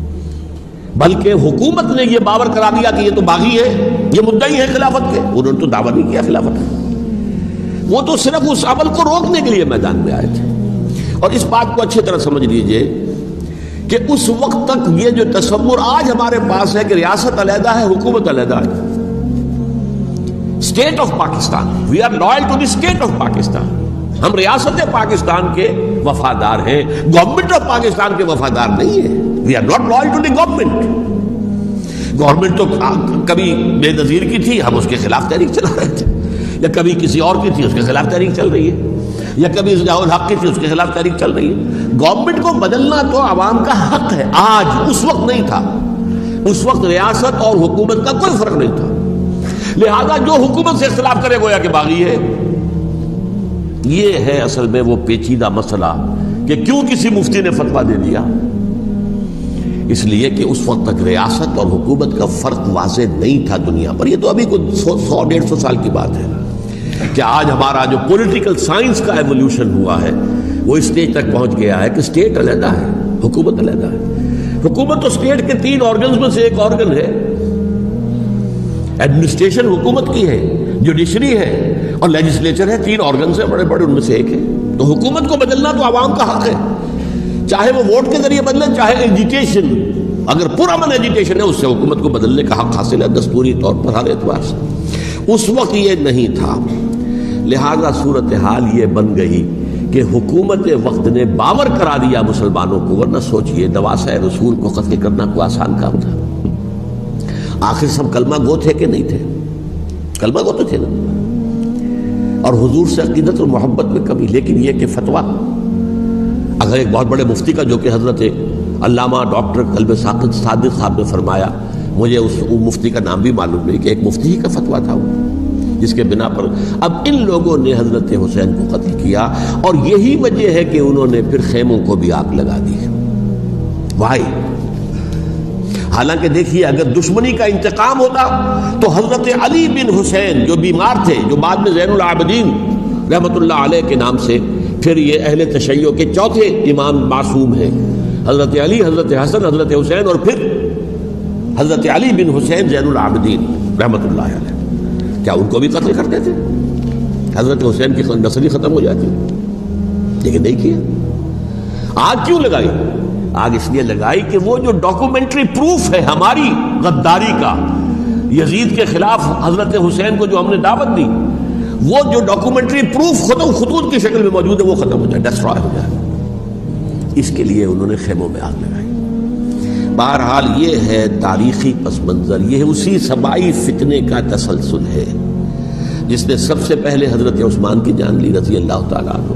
بلکہ حکومت نے یہ باور کرا دیا کہ یہ تو باغی ہے، یہ مدعی ہے خلافت کے، انہوں نے تو دعویٰ نہیں کیا خلافت کا، وہ تو صرف اس عمل کو روکنے کے لیے میدان میں آئے تھے۔ اور اس بات کو اچھی طرح سمجھ لیجئے کہ اس وقت تک یہ جو تصور آج ہمارے پاس ہے کہ ریاست علیحدہ ہے، حکومت علیحدہ ہے، state of Pakistan, we are loyal to the state of Pakistan, ہم ریاست پاکستان کے وفادار ہیں، گورنمنٹ آف پاکستان کے وفادار نہیں ہے، we are not loyal to the government. Government تو کبھی بے نظیر کی تھی، ہم اس کے خلاف تحریک چلا رہے تھے، یا کبھی کسی اور کی تھی اس کے خلاف تحریک چل رہی ہے، یا کبھی ضیاء الحق کی تھی اس کے خلاف تحریک چل رہی ہے۔ گورنمنٹ کو بدلنا تو عوام کا حق ہے، آج، اس وقت نہیں تھا، اس وقت ریاست اور حکومت کا کوئی فرق نہیں تھا، لہذا جو حکومت سے اختلاف کرے گویا کہ باغی ہے۔ یہ ہے اصل میں وہ پیچیدہ مسئلہ کہ کیوں کسی مفتی نے فتویٰ دے دیا، اس لیے کہ اس وقت تک ریاست اور حکومت کا فرق واضح نہیں تھا دنیا پر۔ یہ تو ابھی کوئی 100-150 سال کی بات ہے کہ آج ہمارا جو پولیٹیکل سائنس کا ایولیوشن ہوا ہے وہ اس اسٹیج تک پہنچ گیا ہے کہ اسٹیٹ علیحدہ ہے، حکومت علیحدہ ہے۔ حکومت تو اسٹیٹ کے 3 آرگنز میں سے ایک آرگن ہے، ایڈمنسٹریشن حکومت کی ہے، جوڈیشری ہے اور لیجسلیچر ہے، 3 آرگنز ہیں بڑے بڑے، ان میں سے ایک ہے۔ تو حکومت کو بدلنا تو عوام کا حق ہے، چاہے وہ ووٹ کے ذریعے بدلے، چاہے ایجیٹیشن، اگر پرامن ایجیٹیشن ہے اس سے حکومت کو بدلنے کا حق حاصل ہے دستوری طور پر ہر اعتبار سے۔ اس وقت یہ نہیں تھا، لہذا صورتحال یہ بن گئی کہ حکومت وقت نے باور کرا دیا مسلمانوں کو، ورنہ سوچئے نواسۂ رسول کو قتل کرنا کوئی آسان کام تھا؟ آخر سب کلمہ گو تھے کہ نہیں تھے؟ کلمہ گو تو تھے نا، اور حضور سے عقیدت اور محبت میں کمی، لیکن یہ کہ فتویٰ اگر ایک بہت بڑے مفتی کا، جو کہ حضرت علامہ ڈاکٹر قلب صادق صاحب نے فرمایا، مجھے اس مفتی کا نام بھی معلوم نہیں کہ ایک مفتی ہی کا فتویٰ تھا وہ، جس کے بنا پر اب ان لوگوں نے حضرت حسین کو قتل کیا، اور یہی وجہ ہے کہ انہوں نے پھر خیموں کو بھی آگ لگا دی۔ وائی؟ حالانکہ دیکھیے اگر دشمنی کا انتقام ہوتا تو حضرت علی بن حسین جو بیمار تھے، جو بعد میں زین العابدین رحمۃ اللہ علیہ کے نام سے، پھر یہ اہل تشیع کے 4تھے امام معصوم ہیں، حضرت علی، حضرت حسن، حضرت حسین، اور پھر حضرت علی بن حسین زین العابدین رحمۃ اللہ علیہ، کیا ان کو بھی قتل کرتے تھے؟ حضرت حسین کی نسل ہی ختم ہو جاتی، لیکن نہیں کیا۔ آگ کیوں لگائی؟ آگ اس لیے لگائی کہ وہ جو ڈاکومنٹری پروف ہے ہماری غداری کا یزید کے خلاف حضرت حسین کو جو ہم نے دعوت دی، وہ جو ڈاکومنٹری پروف خطوط کی شکل میں موجود ہے وہ ختم ہو جائے، ڈسٹرائے ہو جائے۔ اس کے لیے انہوں نے خیموں میں آگ لگائی۔ بہرحال یہ ہے تاریخی پس منظر، یہ اسی سبائی فتنے کا تسلسل ہے جس نے سب سے پہلے حضرت عثمان کی جان لی رضی اللہ تعالیٰ عنہ۔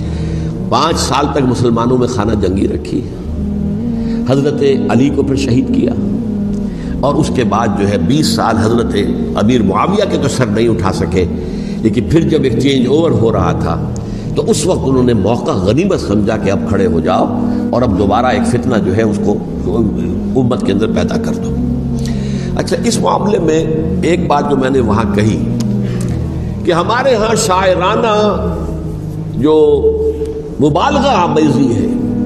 5 سال تک مسلمانوں میں خانہ جنگی رکھی، حضرت علی کو پھر شہید کیا، اور اس کے بعد جو ہے 20 سال حضرت امیر معاویہ کے تو سر نہیں اٹھا سکے، لیکن پھر جب ایک چینج اوور ہو رہا تھا تو اس وقت انہوں نے موقع غنیمت سمجھا کہ اب کھڑے ہو جاؤ اور اب دوبارہ ایک فتنہ جو ہے اس کو امت کے اندر پیدا کر دو۔ اچھا، اس معاملے میں ایک بات جو میں نے وہاں کہی کہ ہمارے ہاں شاعرانہ جو مبالغہ آمیزی ہے،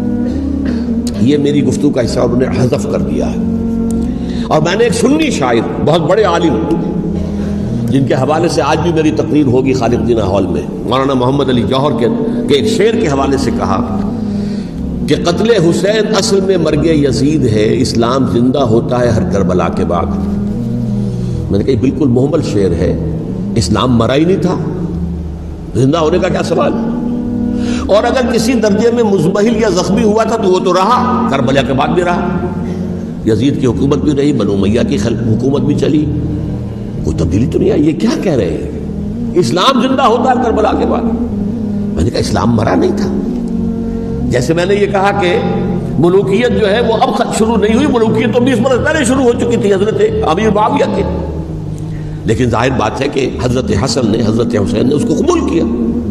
یہ میری گفتگو کا حصہ انہوں نے حذف کر دیا ہے، اور میں نے ایک سنی شاعر، بہت بڑے عالم جن کے حوالے سے آج بھی میری تقریر ہوگی خالق جناح ہال میں، مولانا محمد علی جوہر کے ایک شعر کے حوالے سے کہا کہ قتل حسین اصل میں مرگ یزید ہے، اسلام زندہ ہوتا ہے ہر کربلا کے بعد۔ میں نے کہا بالکل محمل شعر ہے، اسلام مرا ہی نہیں تھا، زندہ ہونے کا کیا سوال؟ اور اگر کسی درجے میں مزمحل یا زخمی ہوا تھا تو وہ تو رہا، کربلا کے بعد بھی رہا، یزید کی حکومت بھی رہی، بنو امیہ کی حکومت بھی چلی، کوئی تبدیلی تو نہیں آئی۔ یہ کیا کہہ رہے ہیں؟ اسلام زندہ ہوتا ہے کربلا کے بعد؟ میں نے کہا اسلام مرا نہیں تھا۔ جیسے میں نے یہ کہا کہ ملوکیت جو ہے وہ اب شروع نہیں ہوئی، ملوکیت تو 20 برس پہلے شروع ہو چکی تھی حضرت امیر معاویہ کے، لیکن ظاہر بات ہے کہ حضرت حسن نے، حضرت حسین نے اس کو قبول کیا،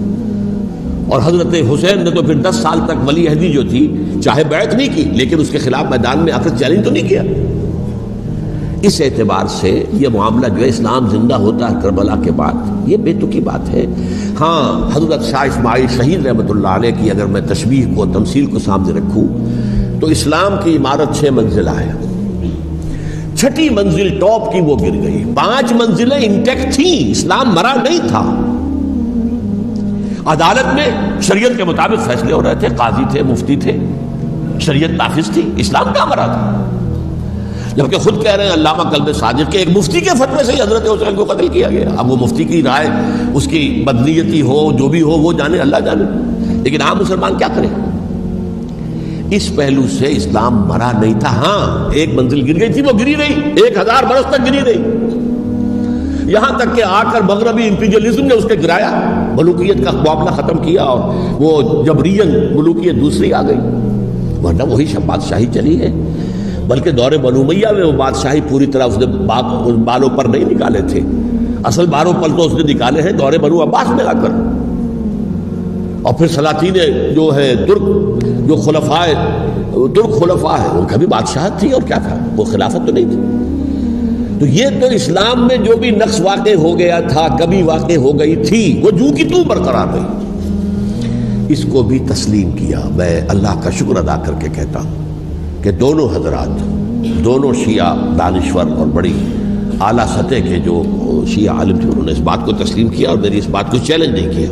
اور حضرت حسین نے تو پھر 10 سال تک ولی عہدی جو تھی چاہے بیعت نہیں کی، لیکن اس کے خلاف میدان میں آ کر چیلنج تو نہیں کیا۔ اس اعتبار سے یہ معاملہ جو ہے اسلام زندہ ہوتا ہے کربلا کے بعد، یہ بے تکی بات ہے۔ ہاں، حضرت شاہ اسماعیل شہید رحمۃ اللہ علیہ کی اگر میں تشبیہ کو، تمثیل کو سامنے رکھوں تو اسلام کی عمارت 6 منزلہ ہے، 6ٹی منزل ٹاپ کی وہ گر گئی، 5 منزلیں انٹیکٹ تھیں، اسلام مرا نہیں تھا۔ عدالت میں شریعت کے مطابق فیصلے ہو رہے تھے، قاضی تھے، مفتی تھے، شریعت نافذ تھی، اسلام کہاں مرا تھا؟ جبکہ خود کہہ رہے ہیں علامہ قلب صادق کے ایک مفتی کے فتوے سے ہی حضرت حسین کو قتل کیا گیا۔ اب وہ مفتی کی رائے، اس کی بدنیتی ہو، جو بھی ہو وہ جانے، اللہ جانے، لیکن عام مسلمان کیا کرے؟ اس پہلو سے اسلام مرا نہیں تھا۔ ہاں، ایک منزل گر گئی تھی، وہ گری رہی، 1000 برس تک گری رہی، یہاں تک کہ آ کر مغربی امپیریلزم نے اس کے گرایا، ملوکیت کا معاملہ ختم کیا، اور وہ جبرین ملوکیت دوسری آ گئی، ورنہ وہی بادشاہی چلی ہے۔ بلکہ دور بنو امیہ میں وہ بادشاہی پوری طرح اس نے بالوں پر نہیں نکالے تھے، اصل باروں پر تو اس نے نکالے ہیں دور بنو عباس میں آ کر، اور پھر سلاطین جو ہے جو ترک خلفاء ہے، ان کا بھی بادشاہت تھی، اور کیا تھا، وہ خلافت تو نہیں تھی۔ تو یہ تو اسلام میں جو بھی نقص واقع ہو گیا تھا، کمی واقع ہو گئی تھی، وہ جو کی تو برقرار رہی، اس کو بھی تسلیم کیا۔ میں اللہ کا شکر ادا کر کے کہتا ہوں کہ دونوں حضرات، دونوں شیعہ دانشور اور بڑی اعلیٰ سطح کے جو شیعہ عالم تھے، انہوں نے اس بات کو تسلیم کیا اور میری اس بات کو چیلنج نہیں کیا۔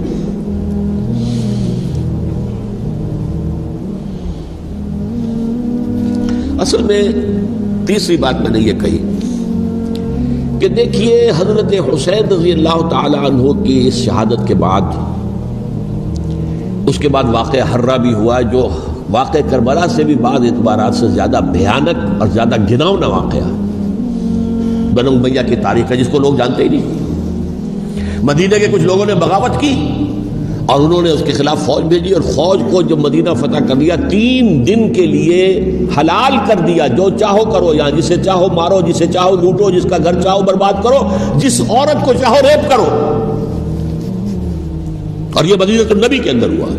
اصل میں تیسری بات میں نے یہ کہی کہ دیکھیے حضرت حسین رضی اللہ تعالی عنہ کی اس شہادت کے بعد، اس کے بعد واقعہ حرہ بھی ہوا، جو واقع کربلا سے بھی بعض اعتبارات سے زیادہ بھیانک اور زیادہ گھناؤنا واقعہ بنو امیہ کی تاریخ ہے، جس کو لوگ جانتے ہی نہیں۔ مدینہ کے کچھ لوگوں نے بغاوت کی اور انہوں نے اس کے خلاف فوج بھیجی، اور فوج کو جب مدینہ فتح کر لیا، 3 دن کے لیے حلال کر دیا، جو چاہو کرو، یہاں جسے چاہو مارو، جسے چاہو لوٹو، جس کا گھر چاہو برباد کرو، جس عورت کو چاہو ریپ کرو، اور یہ مدینہ النبی کے اندر ہوا۔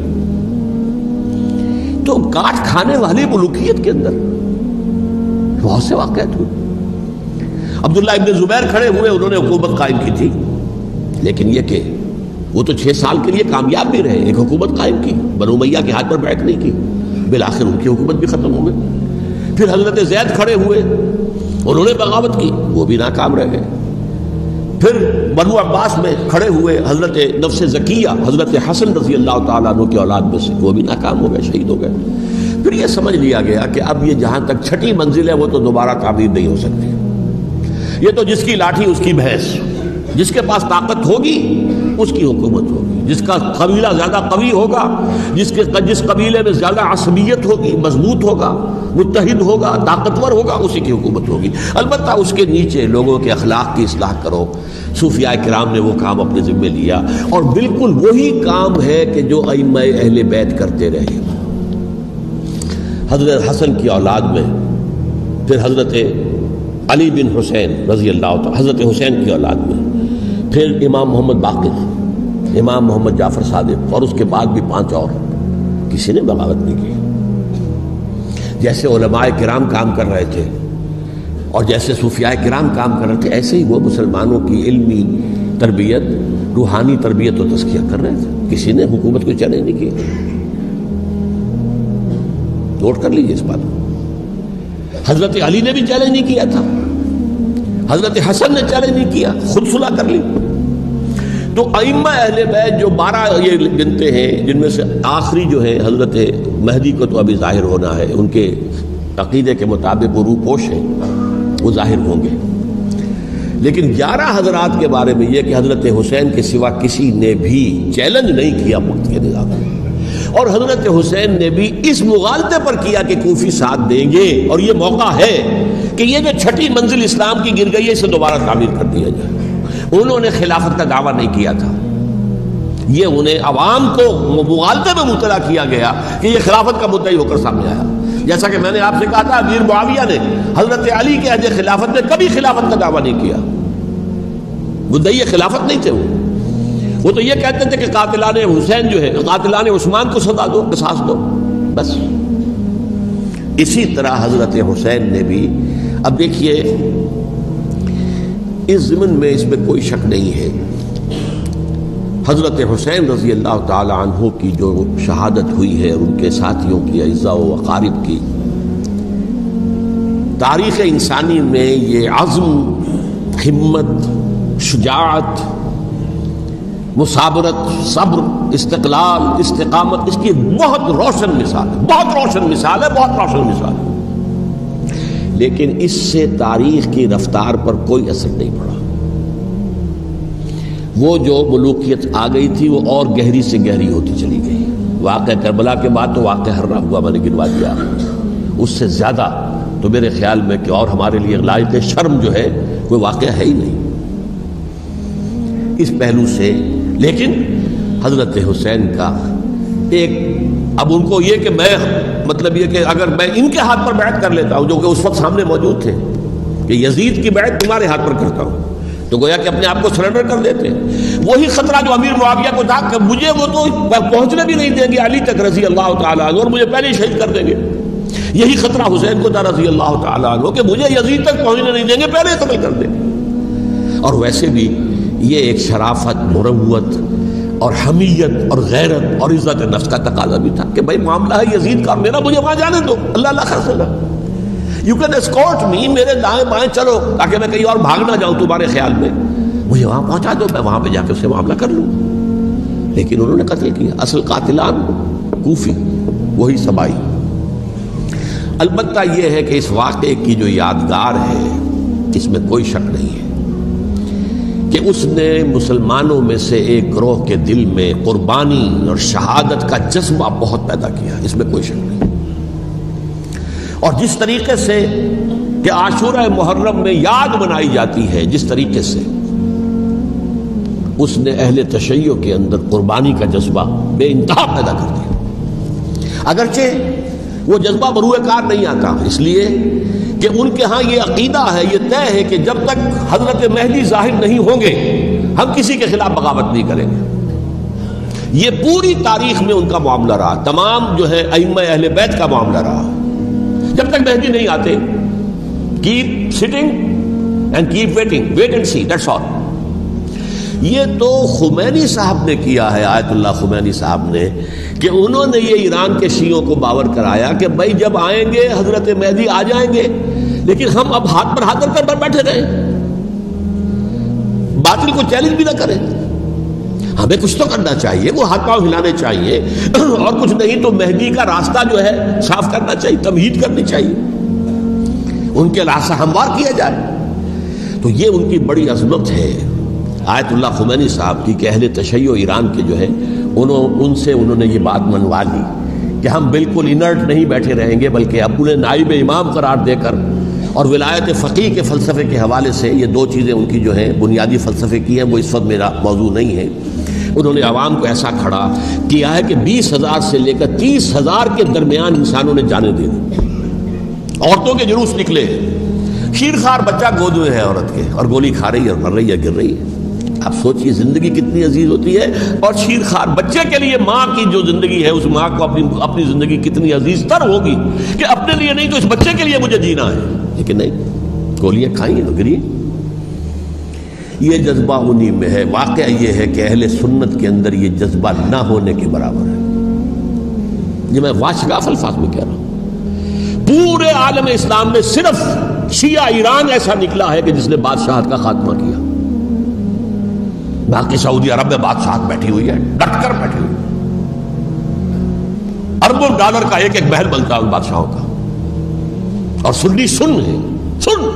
تو کاٹ کھانے والی ملوکیت کے اندر بہت سے واقعات ہوئے۔ عبداللہ ابن زبیر کھڑے ہوئے، انہوں نے حکومت قائم کی تھی، لیکن یہ کہ وہ تو 6 سال کے لیے کامیاب بھی رہے، ایک حکومت قائم کی، بنو امیہ کے ہاتھ پر بیعت نہیں کی، بالآخر ان کی حکومت بھی ختم ہو گئی۔ پھر حضرت زید کھڑے ہوئے، انہوں نے بغاوت کی، وہ بھی ناکام رہ گئے۔ پھر بنو عباس میں کھڑے ہوئے حضرت نفس زکیہ حضرت حسن رضی اللہ تعالیٰ عنہ کی اولاد میں سے، وہ بھی ناکام ہو گئے، شہید ہو گئے۔ پھر یہ سمجھ لیا گیا کہ اب یہ جہاں تک چھٹی منزل ہے وہ تو دوبارہ تعمیر نہیں ہو سکتی، یہ تو جس کی لاٹھی اس کی بھینس، جس کے پاس طاقت ہوگی اس کی حکومت ہوگی، جس کا قبیلہ زیادہ قوی ہوگا، جس قبیلے میں زیادہ عصبیت ہوگی، مضبوط ہوگا، متحد ہوگا، طاقتور ہوگا، اسی کی حکومت ہوگی۔ البتہ اس کے نیچے لوگوں کے اخلاق کی اصلاح کرو۔ صوفیاء کرام نے وہ کام اپنے ذمہ لیا، اور بالکل وہی کام ہے کہ جو ائمہ اہل بیت کرتے رہے۔ حضرت حسن کی اولاد میں پھر حضرت علی بن حسین رضی اللہ تعالی، حضرت حسین کی اولاد میں پھر امام محمد باقر، امام محمد جعفر صادق، اور اس کے بعد بھی 5 اور، کسی نے بغاوت نہیں کی۔ جیسے علماء کرام کام کر رہے تھے اور جیسے صوفیاء کرام کام کر رہے تھے، ایسے ہی وہ مسلمانوں کی علمی تربیت، روحانی تربیت و تزکیہ کر رہے تھے، کسی نے حکومت کو چیلنج نہیں کیا۔ نوٹ کر لیجیے اس بات کو۔ حضرت علی نے بھی چیلنج نہیں کیا تھا، حضرت حسن نے چیلنج نہیں کیا، خود صلح کر لی۔ تو ائمہ اہل بیت جو 12 یہ گنتے ہیں، جن میں سے آخری جو ہے حضرت مہدی کو تو ابھی ظاہر ہونا ہے، ان کے عقیدے کے مطابق وہ روح پوش ہیں، وہ ظاہر ہوں گے۔ لیکن 11 حضرات کے بارے میں یہ کہ حضرت حسین کے سوا کسی نے بھی چیلنج نہیں کیا وقت کے نظام میں، اور حضرت حسین نے بھی اس مغالطے پر کیا کہ کوفی ساتھ دیں گے، اور یہ موقع ہے کہ یہ جو چھٹی منزل اسلام کی گر گئی ہے اسے دوبارہ تعمیر کر دیا جائے۔ انہوں نے خلافت کا دعویٰ نہیں کیا تھا، یہ انہیں عوام کو مغالطے میں مبتلا کیا گیا کہ یہ خلافت کا مدعی ہو کر سامنے آیا۔ جیسا کہ میں نے آپ سے کہا تھا، امیر معاویہ نے حضرت علی کے عہد خلافت میں کبھی خلافت کا دعویٰ نہیں کیا، مدعی خلافت نہیں تھے وہ تو یہ کہتے تھے کہ قاتلان حسین جو ہے، قاتلان عثمان کو سزا دو، قصاص دو، بس۔ اسی طرح حضرت حسین نے بھی، اب دیکھیے اس ضمن میں اس میں کوئی شک نہیں ہے، حضرت حسین رضی اللہ تعالی عنہ کی جو شہادت ہوئی ہے اور ان کے ساتھیوں کی، اعزاء و اقارب کی، تاریخ انسانی میں یہ عزم، ہمت، شجاعت، مثابرت، صبر، استقلال، استقامت، اس کی بہت روشن مثال ہے، بہت روشن مثال ہے، بہت روشن مثال ہے۔ لیکن اس سے تاریخ کی رفتار پر کوئی اثر نہیں پڑا۔ وہ جو ملوکیت آ گئی تھی وہ اور گہری سے گہری ہوتی چلی گئی۔ واقعہ کربلا کے بعد تو واقعہ ہررا ہوا، میں نے گنوا دیا، اس سے زیادہ تو میرے خیال میں کہ اور ہمارے لیے لائق شرم جو ہے کوئی واقعہ ہے ہی نہیں اس پہلو سے۔ لیکن حضرت حسین کا ایک، اب ان کو یہ کہ میں مطلب یہ کہ اگر میں ان کے ہاتھ پر بیعت کر لیتا ہوں، جو کہ اس وقت سامنے موجود تھے، کہ یزید کی بیعت تمہارے ہاتھ پر کرتا ہوں، تو گویا کہ اپنے آپ کو سرنڈر کر دیتے۔ وہی خطرہ جو امیر معاویہ کو تھا کہ مجھے وہ تو پہنچنے بھی نہیں دیں گے علی تک رضی اللہ تعالیٰ عنہ، اور مجھے پہلے ہی شہید کر دیں گے، یہی خطرہ حسین کو تھا رضی اللہ تعالیٰ عنہ کہ مجھے یزید تک پہنچنے نہیں دیں گے، پہلے ہی قتل کر دیں گے۔ اور ویسے بھی یہ ایک شرافت، مروت اور حمیت اور غیرت اور عزت نفس کا تقاضا بھی تھا کہ بھائی معاملہ ہے یزید کا میرا، مجھے وہاں جانے دو، اللہ اللہ خرسلہ، یو کین اسکورٹ می، میرے دائیں بائیں چلو تاکہ میں کہیں اور بھاگ نہ جاؤں تمہارے خیال میں، مجھے وہاں پہنچا دو، میں وہاں پہ جا کے اس سے معاملہ کر لوں۔ لیکن انہوں نے قتل کیا، اصل قاتلان کوفی، وہی سبائی۔ البتہ یہ ہے کہ اس واقعے کی جو یادگار ہے اس میں کوئی شک نہیں ہے کہ اس نے مسلمانوں میں سے ایک گروہ کے دل میں قربانی اور شہادت کا جذبہ بہت پیدا کیا، اس میں کوئی شک نہیں۔ اور جس طریقے سے کہ عاشورہ محرم میں یاد منائی جاتی ہے، جس طریقے سے اس نے اہل تشیع کے اندر قربانی کا جذبہ بے انتہا پیدا کر دیا، اگرچہ وہ جذبہ بروئے کار نہیں آتا، اس لیے کہ ان کے ہاں یہ عقیدہ ہے، یہ طے ہے کہ جب تک حضرت مہدی ظاہر نہیں ہوں گے ہم کسی کے خلاف بغاوت نہیں کریں گے۔ یہ پوری تاریخ میں ان کا معاملہ رہا، تمام جو ہے ائمہ اہل بیت کا معاملہ رہا، جب تک مہدی نہیں آتے keep sitting and keep waiting, wait and see, that's all. یہ تو خمینی صاحب نے کیا ہے، آیت اللہ خمینی صاحب نے، کہ انہوں نے یہ ایران کے شیعوں کو باور کرایا کہ بھائی جب آئیں گے حضرت مہدی آ جائیں گے، لیکن ہم اب ہاتھ پر ہاتھ رکھ کر بیٹھے رہیں، باطل کو چیلنج بھی نہ کریں، ہمیں کچھ تو کرنا چاہیے، وہ ہاتھ پاؤں ہلانے چاہیے، اور کچھ نہیں تو مہدی کا راستہ جو ہے صاف کرنا چاہیے، تمہید کرنی چاہیے، ان کے راستہ ہموار کیا جائے۔ تو یہ ان کی بڑی عظمت ہے آیت اللہ خمینی صاحب کی کہ اہل تشیع ایران کے جو ہے ان سے انہوں نے یہ بات منوا لی کہ ہم بالکل انرٹ نہیں بیٹھے رہیں گے، بلکہ اب انہیں نائب امام قرار دے کر اور ولایت فقیہ کے فلسفے کے حوالے سے، یہ دو چیزیں ان کی جو ہیں بنیادی فلسفے کی ہیں، وہ اس وقت میرا موضوع نہیں ہے، انہوں نے عوام کو ایسا کھڑا کیا ہے کہ 20,000 سے لے کر 30,000 کے درمیان انسانوں نے جانیں دے دی، عورتوں کے جلوس نکلے، شیرخوار بچہ گود میں ہے عورت کے، اور گولی کھا رہی ہے اور مر رہی ہے، گر رہی ہے۔ آپ سوچئے زندگی کتنی عزیز ہوتی ہے، اور شیرخوار بچے کے لیے ماں کی جو زندگی ہے، اس ماں کو اپنی زندگی کتنی عزیز تر ہوگی کہ اپنے لیے نہیں تو اس بچے کے لیے مجھے جینا ہے، لیکن نہیں، گولیاں کھائیں اور گری۔ یہ جذبہ انہی میں ہے۔ واقعہ یہ ہے کہ اہل سنت کے اندر یہ جذبہ نہ ہونے کے برابر ہے، یہ میں واشگاف الفاظ میں کہہ رہا ہوں۔ پورے عالم اسلام میں صرف شیعہ ایران ایسا نکلا ہے کہ جس نے بادشاہت کا خاتمہ کیا، باقی سعودی عرب میں بادشاہت بیٹھی ہوئی ہے، ڈٹ کر بیٹھی ہوئی، اربوں ڈالر کا ایک ایک محل بنتا ہے ان بادشاہوں کا، اور سنی سن ہے، سن،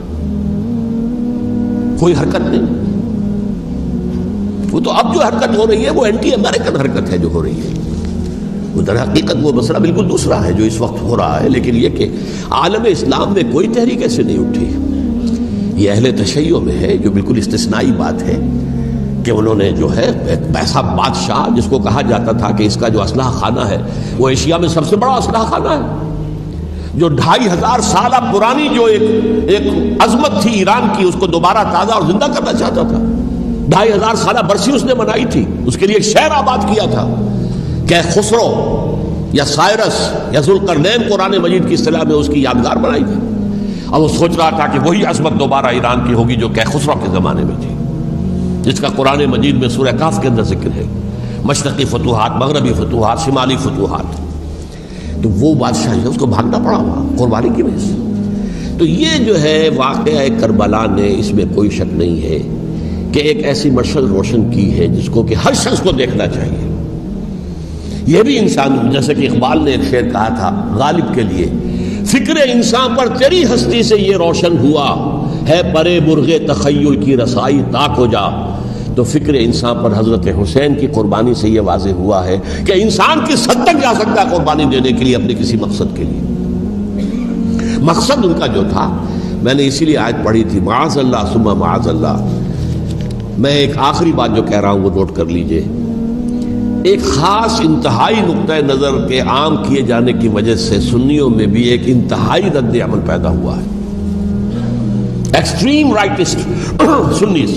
کوئی حرکت نہیں۔ وہ تو اب جو حرکت ہو رہی ہے وہ اینٹی امریکن حرکت ہے جو ہو رہی ہے، وہ در حقیقت وہ مسئلہ بالکل دوسرا ہے جو اس وقت ہو رہا ہے، لیکن یہ کہ عالم اسلام میں کوئی تحریک ایسے نہیں اٹھی۔ یہ اہل تشیع میں ہے جو بالکل استثنائی بات ہے کہ انہوں نے جو ہے ایک ایسا بادشاہ جس کو کہا جاتا تھا کہ اس کا جو اسلحہ خانہ ہے وہ ایشیا میں سب سے بڑا اسلحہ خانہ ہے، جو 2500 سالہ پرانی جو ایک عظمت تھی ایران کی، اس کو دوبارہ تازہ اور زندہ کرنا چاہتا تھا۔ 2500 سالہ برسی اس نے منائی تھی، اس کے لیے ایک شہر آباد کیا تھا کہ خسرو یا سائرس یا ذوالقرنین قرآن مجید کی اصطلاح میں اس کی یادگار بنائی تھی، اور وہ سوچ رہا تھا کہ وہی عظمت دوبارہ ایران کی ہوگی جو کہ خسرو کے زمانے میں تھی، جس کا قرآن مجید میں سورہ کاف کے اندر ذکر ہے، مشرقی فتوحات، مغربی فتوحات، شمالی فتوحات۔ تو وہ بادشاہ ہے، اس کو بھاگنا پڑا ہوا قربانی کی وجہ سے۔ تو یہ جو ہے واقعہ کربلا نے، اس میں کوئی شک نہیں ہے کہ ایک ایسی مشعل روشن کی ہے جس کو کہ ہر شخص کو دیکھنا چاہیے۔ یہ بھی انسان، جیسے کہ اقبال نے ایک شعر کہا تھا غالب کے لیے، فکر انسان پر تیری ہستی سے یہ روشن ہوا ہے، پرے مرغ تخیل کی رسائی تاک ہو جا۔ تو فکر انسان پر حضرت حسین کی قربانی سے یہ واضح ہوا ہے کہ انسان کس حد تک جا سکتا ہے قربانی دینے کے لیے اپنے کسی مقصد کے لیے۔ مقصد ان کا جو تھا، میں نے اسی لیے آیت پڑھی تھی، معاذ اللہ ثم معاذ اللہ۔ میں ایک آخری بات جو کہہ رہا ہوں وہ نوٹ کر لیجئے، ایک خاص انتہائی نقطہ نظر کے عام کیے جانے کی وجہ سے سنیوں میں بھی ایک انتہائی رد عمل پیدا ہوا ہے، ایکسٹریم رائٹسٹ سنیز۔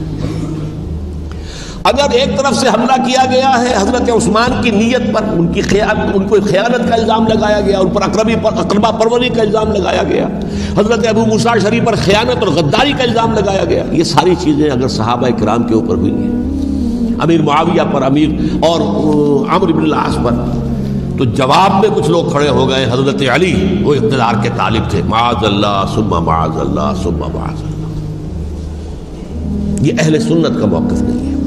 اگر ایک طرف سے حملہ کیا گیا ہے حضرت عثمان کی نیت پر، ان کو خیانت کا الزام لگایا گیا، ان پر اقربا پروری کا الزام لگایا گیا، حضرت ابو موسیٰ شریف پر خیانت اور غداری کا الزام لگایا گیا، یہ ساری چیزیں اگر صحابہ کرام کے اوپر ہوئی ہیں، امیر معاویہ پر، امیر اور عمرو بن العاص پر، تو جواب میں کچھ لوگ کھڑے ہو گئے، حضرت علی وہ اقتدار کے طالب تھے، معاذ اللہ ثم معاذ اللہ ثم معاذ اللہ۔ یہ اہل سنت کا موقف نہیں ہے۔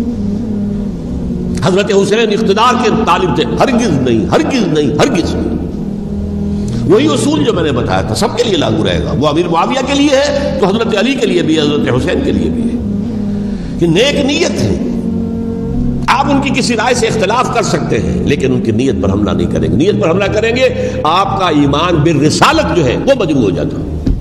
حضرت حسین اقتدار کے طالب تھے، ہرگز نہیں، ہرگز نہیں، ہرگز نہیں۔ وہی اصول جو میں نے بتایا تھا سب کے لیے لاگو رہے گا، وہ امیر معاویہ کے لیے ہے تو حضرت علی کے لیے بھی، حضرت حسین کے لیے بھی ہے، کہ نیک نیت ہے۔ آپ ان کی کسی رائے سے اختلاف کر سکتے ہیں لیکن ان کی نیت پر حملہ نہیں کریں گے۔ نیت پر حملہ کریں گے آپ کا ایمان بالرسالت جو ہے وہ مجروح ہو جاتا۔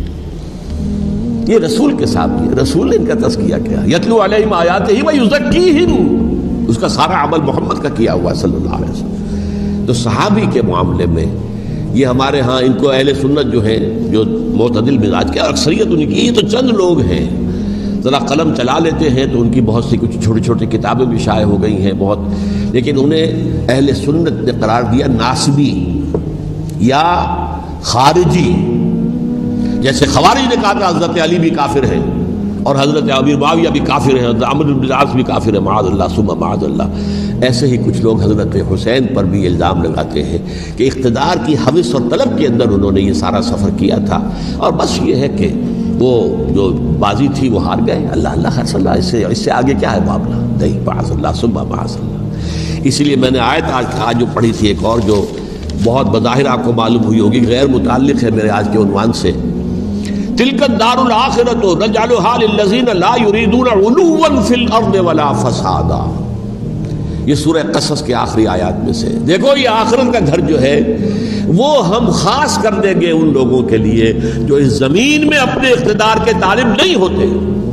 یہ رسول کے ساتھ بھی، رسول نے ان کا تزکیہ کیا، یتلو علیہم آیاتہ ویزکیہم، اس کا سارا عمل محمد کا کیا ہوا ہے صلی اللہ علیہ وسلم۔ تو صحابی کے معاملے میں یہ ہمارے ہاں ان کو اہل سنت جو ہیں جو معتدل مزاج کے، اکثریت ان کی، یہ تو چند لوگ ہیں، ذرا قلم چلا لیتے ہیں تو ان کی بہت سی کچھ چھوٹی چھوٹی کتابیں بھی شائع ہو گئی ہیں بہت، لیکن انہیں اہل سنت نے قرار دیا ناسبی یا خارجی۔ جیسے خوارج نے کہا تھا حضرت علی بھی کافر ہیں، اور حضرت امیر معاویہ بھی کافر ہیں، حضرت عمرو بن العاص بھی کافر ہیں، معاذ اللہ ثم معاذ اللہ۔ ایسے ہی کچھ لوگ حضرت حسین پر بھی الزام لگاتے ہیں کہ اقتدار کی ہوس اور طلب کے اندر انہوں نے یہ سارا سفر کیا تھا، اور بس یہ ہے کہ وہ جو بازی تھی وہ ہار گئے۔ اللہ اللہ خیر صلی اللہ، اس سے آگے کیا ہے معاملہ؟ نہیں، معاذ اللہ ثم معاذ اللہ۔ اسی لیے میں نے آیت آج جو پڑھی تھی ایک اور جو بہت بظاہر آپ کو معلوم ہوئی ہوگی، غیر متعلق ہے میرے آج کے عنوان سے، تلک الدار الآخرۃ نجعلھا للذین لا یریدون علوا فی الارض ولا فسادا۔ یہ سورہ قصص کے آخری آیات میں سے، دیکھو یہ آخرت کا گھر جو ہے وہ ہم خاص کر دیں گے ان لوگوں کے لیے جو اس زمین میں اپنے اقتدار کے طالب نہیں ہوتے۔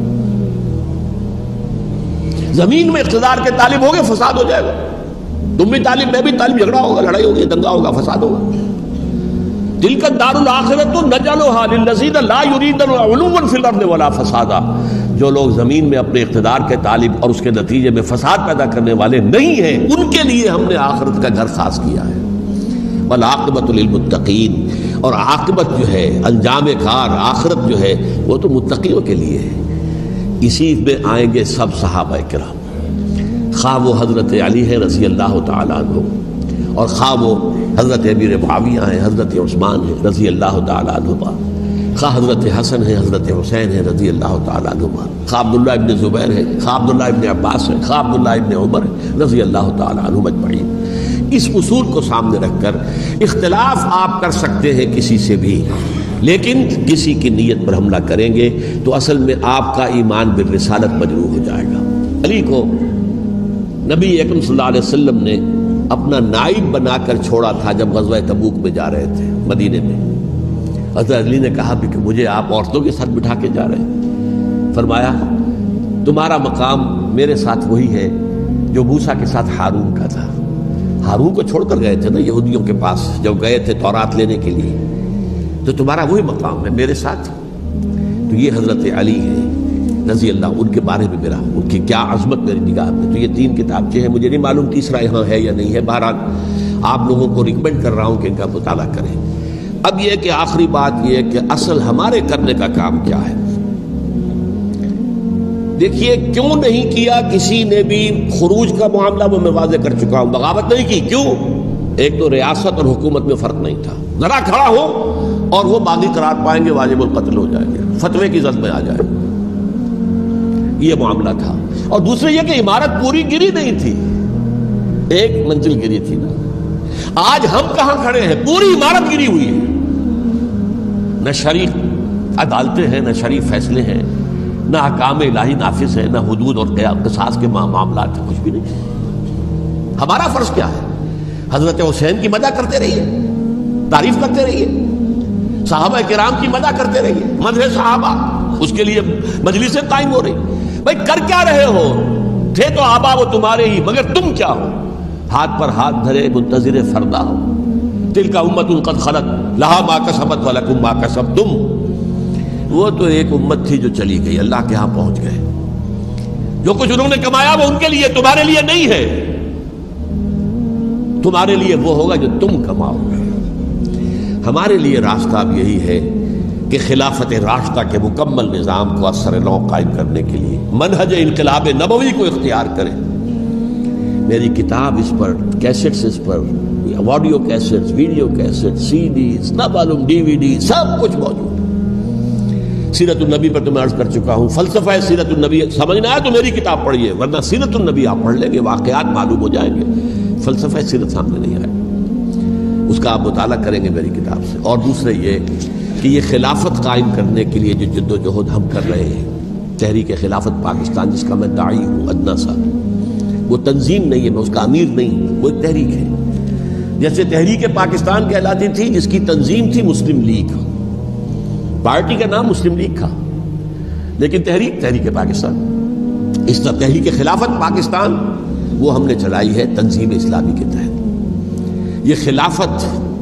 زمین میں اقتدار کے طالب ہوگے فساد ہو جائے گا، تم بھی طالب میں بھی طالب، جھگڑا ہوگا، لڑائی ہوگی، دنگا ہوگا، فساد ہوگا۔ تلک الدار الآخرۃ نجعلھا للذین لا یریدون علوا فی الارض ولا فسادا۔ جو لوگ زمین میں اپنے اقتدار کے طالب اور اس کے نتیجے میں فساد پیدا کرنے والے نہیں ہیں، ان کے لیے ہم نے آخرت کا گھر خاص کیا ہے۔ والعاقبۃ للمتقین، اور عاقبت جو ہے، انجام کار، آخرت جو ہے وہ تو متقیوں کے لیے ہے۔ اسی میں آئیں گے سب صحابہ کرام، خواہ وہ حضرت علی ہے رضی اللہ تعالیٰ عنہ، اور خواہ وہ حضرت امیر معاویہ ہیں، حضرت عثمان ہیں رضی اللہ تعالیٰ عنہما، خواہ حضرت حسن ہیں، حضرت حسین ہیں رضی اللہ تعالیٰ عنہما، خواہ عبداللہ ابن زبیر ہے، خواہ عبداللہ ابن عباس ہے، خواہ عبداللہ ابن عمر ہے رضی اللہ تعالیٰ عنہم اجمعین۔ اس اصول کو سامنے رکھ کر اختلاف آپ کر سکتے ہیں کسی سے بھی، لیکن کسی کی نیت پر حملہ کریں گے تو اصل میں آپ کا ایمان بالرسالت مجروح ہو جائے گا۔ علی کو نبی اکرم صلی اللہ علیہ وسلم نے اپنا نائب بنا کر چھوڑا تھا جب غزوہ تبوک میں جا رہے تھے مدینے میں۔ حضرت علی نے کہا کہ مجھے آپ عورتوں کے ساتھ بٹھا کے جا رہے ہیں۔ فرمایا تمہارا مقام میرے ساتھ وہی ہے جو موسیٰ کے ساتھ ہارون کا تھا۔ ہارون کو چھوڑ کر گئے تھے نا یہودیوں کے پاس جب گئے تھے تورات لینے کے لیے، تو تمہارا وہی مقام ہے میرے ساتھ۔ تو یہ حضرت علی ہے رضی اللہ، ان کے بارے میں میرا، ان کی کیا عظمت میری نگاہ میں۔ تو یہ 3 کتابچے ہیں، مجھے نہیں معلوم تیسرا یہاں ہے یا نہیں ہے، بہرحال آپ لوگوں کو ریکمینڈ کر رہا ہوں کہ ان کا مطالعہ کریں۔ اب یہ کہ آخری بات یہ ہے کہ اصل ہمارے کرنے کا کام کیا ہے۔ دیکھیے کیوں نہیں کیا کسی نے بھی خروج کا معاملہ وہ میں واضح کر چکا ہوں، بغاوت نہیں کی، کیوں؟ ایک تو ریاست اور حکومت میں فرق نہیں تھا، ذرا کھڑا ہو اور وہ باغی قرار پائیں گے، واجب القتل ہو جائیں گے، فتوے کی زد میں آ جائے، یہ معاملہ تھا۔ اور دوسرے یہ کہ عمارت پوری گری نہیں تھی، ایک منزل گری تھی نا۔ آج ہم کہاں کھڑے ہیں؟ پوری عمارت گری ہوئی ہے، نہ شریف عدالتیں ہیں، نہ شریف فیصلے ہیں، نہ احکام الہی نافذ ہے، نہ حدود اور قصاص کے معاملات ہیں، کچھ بھی نہیں۔ ہمارا فرض کیا ہے؟ حضرت حسین کی مدح کرتے رہیے، تعریف کرتے رہیے، صحابہ کرام کی مدح کرتے رہیے، مدح صحابہ، اس کے لیے مجلسیں قائم ہو رہی۔ بھائی کر کیا رہے ہو؟ تھے تو آبا وہ تمہارے ہی، مگر تم کیا ہو؟ ہاتھ پر ہاتھ دھرے منتظر فردا ہو۔ تلک امت قد خلت لہا ما کسبت ولکم ما کسبتم۔ وہ تو ایک امت تھی جو چلی گئی، اللہ کے ہاں پہنچ گئے، جو کچھ انہوں نے کمایا وہ ان کے لیے، تمہارے لیے نہیں ہے، تمہارے لیے وہ ہوگا جو تم کماؤ گے۔ ہمارے لیے راستہ اب یہی ہے کہ خلافت راشدہ کے مکمل نظام کو اثر نو قائم کرنے کے لیے منہج انقلاب نبوی کو اختیار کریں۔ میری کتاب اس پر، کیسٹس اس پر، audio cassettes, video cassette, CDs, نہ معلوم ڈی وی ڈی، سب کچھ موجود ہے۔ سیرت النبی پر تو میں عرض کر چکا ہوں، فلسفہ سیرت النبی سمجھنا ہے تو میری کتاب پڑھیے، ورنہ سیرت النبی آپ پڑھ لیں گے، واقعات معلوم ہو جائیں گے، فلسفہ سیرت سامنے نہیں آئے، اس کا آپ مطالعہ کریں گے میری کتاب سے۔ اور دوسرے یہ کہ یہ خلافت قائم کرنے کے لیے جو جد و جہد ہم کر رہے ہیں، تحریک خلافت پاکستان جس کا میں داعی ہوں ادنا سا، وہ تنظیم نہیں ہے، میں اس کا امیر نہیں، وہ ایک تحریک ہے۔ جیسے تحریک پاکستان کہلاتی تھی جس کی تنظیم تھی مسلم لیگ، پارٹی کا نام مسلم لیگ تھا، لیکن تحریک پاکستان، اس طرح تحریک خلافت پاکستان وہ ہم نے چلائی ہے تنظیم اسلامی کے تحت۔ یہ خلافت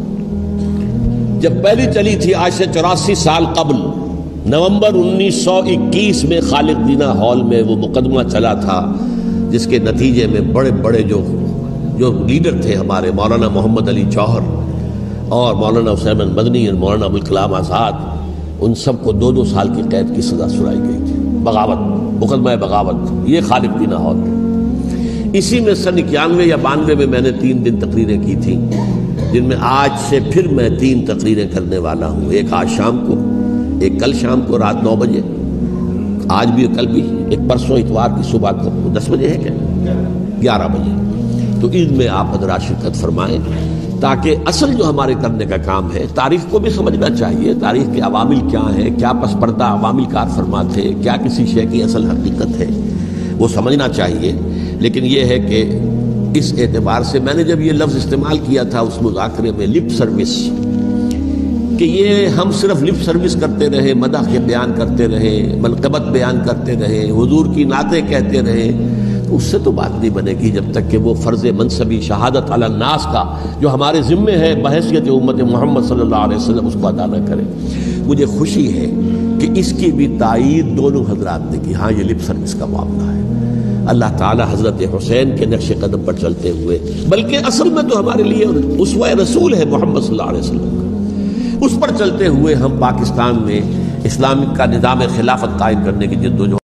جب پہلی چلی تھی آج سے 84 سال قبل، نومبر 1921 میں خالد دینا ہال میں وہ مقدمہ چلا تھا، جس کے نتیجے میں بڑے بڑے جو لیڈر تھے ہمارے، مولانا محمد علی جوہر اور مولانا حسین مدنی اور مولانا ابوالکلام آزاد، ان سب کو 2 سال کی قید کی سزا سنائی گئی تھی۔ بغاوت، مقدمہ بغاوت، یہ خالق کی نہاد ہے۔ اسی میں سن 91 یا 92 میں میں نے 3 دن تقریریں کی تھیں، جن میں آج سے پھر میں 3 تقریریں کرنے والا ہوں، ایک آج شام کو، ایک کل شام کو رات 9 بجے، آج بھی کل بھی، ایک پرسوں اتوار کی صبح کو 10 بجے ہے کیا 11 بجے۔ تو ان میں آپ حضرات شرکت فرمائیں تاکہ اصل جو ہمارے کرنے کا کام ہے، تاریخ کو بھی سمجھنا چاہیے، تاریخ کے عوامل کیا ہیں، کیا پس پردہ عوامل کار فرما تھے، کیا کسی شے کی اصل حقیقت ہے، وہ سمجھنا چاہیے۔ لیکن یہ ہے کہ اس اعتبار سے میں نے جب یہ لفظ استعمال کیا تھا اس مذاکرے میں، لپ سروس، کہ یہ ہم صرف لپ سروس کرتے رہے، مدح کے بیان کرتے رہے، منقبت بیان کرتے رہے، حضور کی نعتیں کہتے رہے، اس سے تو بات نہیں بنے گی جب تک کہ وہ فرض منصبی شہادت علی الناس کا جو ہمارے ذمے ہے بحیثیت امت محمد صلی اللہ علیہ وسلم، اس کو ادا نہ کرے۔ مجھے خوشی ہے کہ اس کی بھی تائید دونوں حضرات نے کی، ہاں یہ لپ سروس کا معاملہ ہے۔ اللہ تعالی حضرت حسین کے نقش قدم پر چلتے ہوئے، بلکہ اصل میں تو ہمارے لیے اسوہ رسول ہے محمد صلی اللہ علیہ وسلم کا، اس پر چلتے ہوئے ہم پاکستان میں اسلام کا نظام خلافت قائم کرنے کی جدوجہد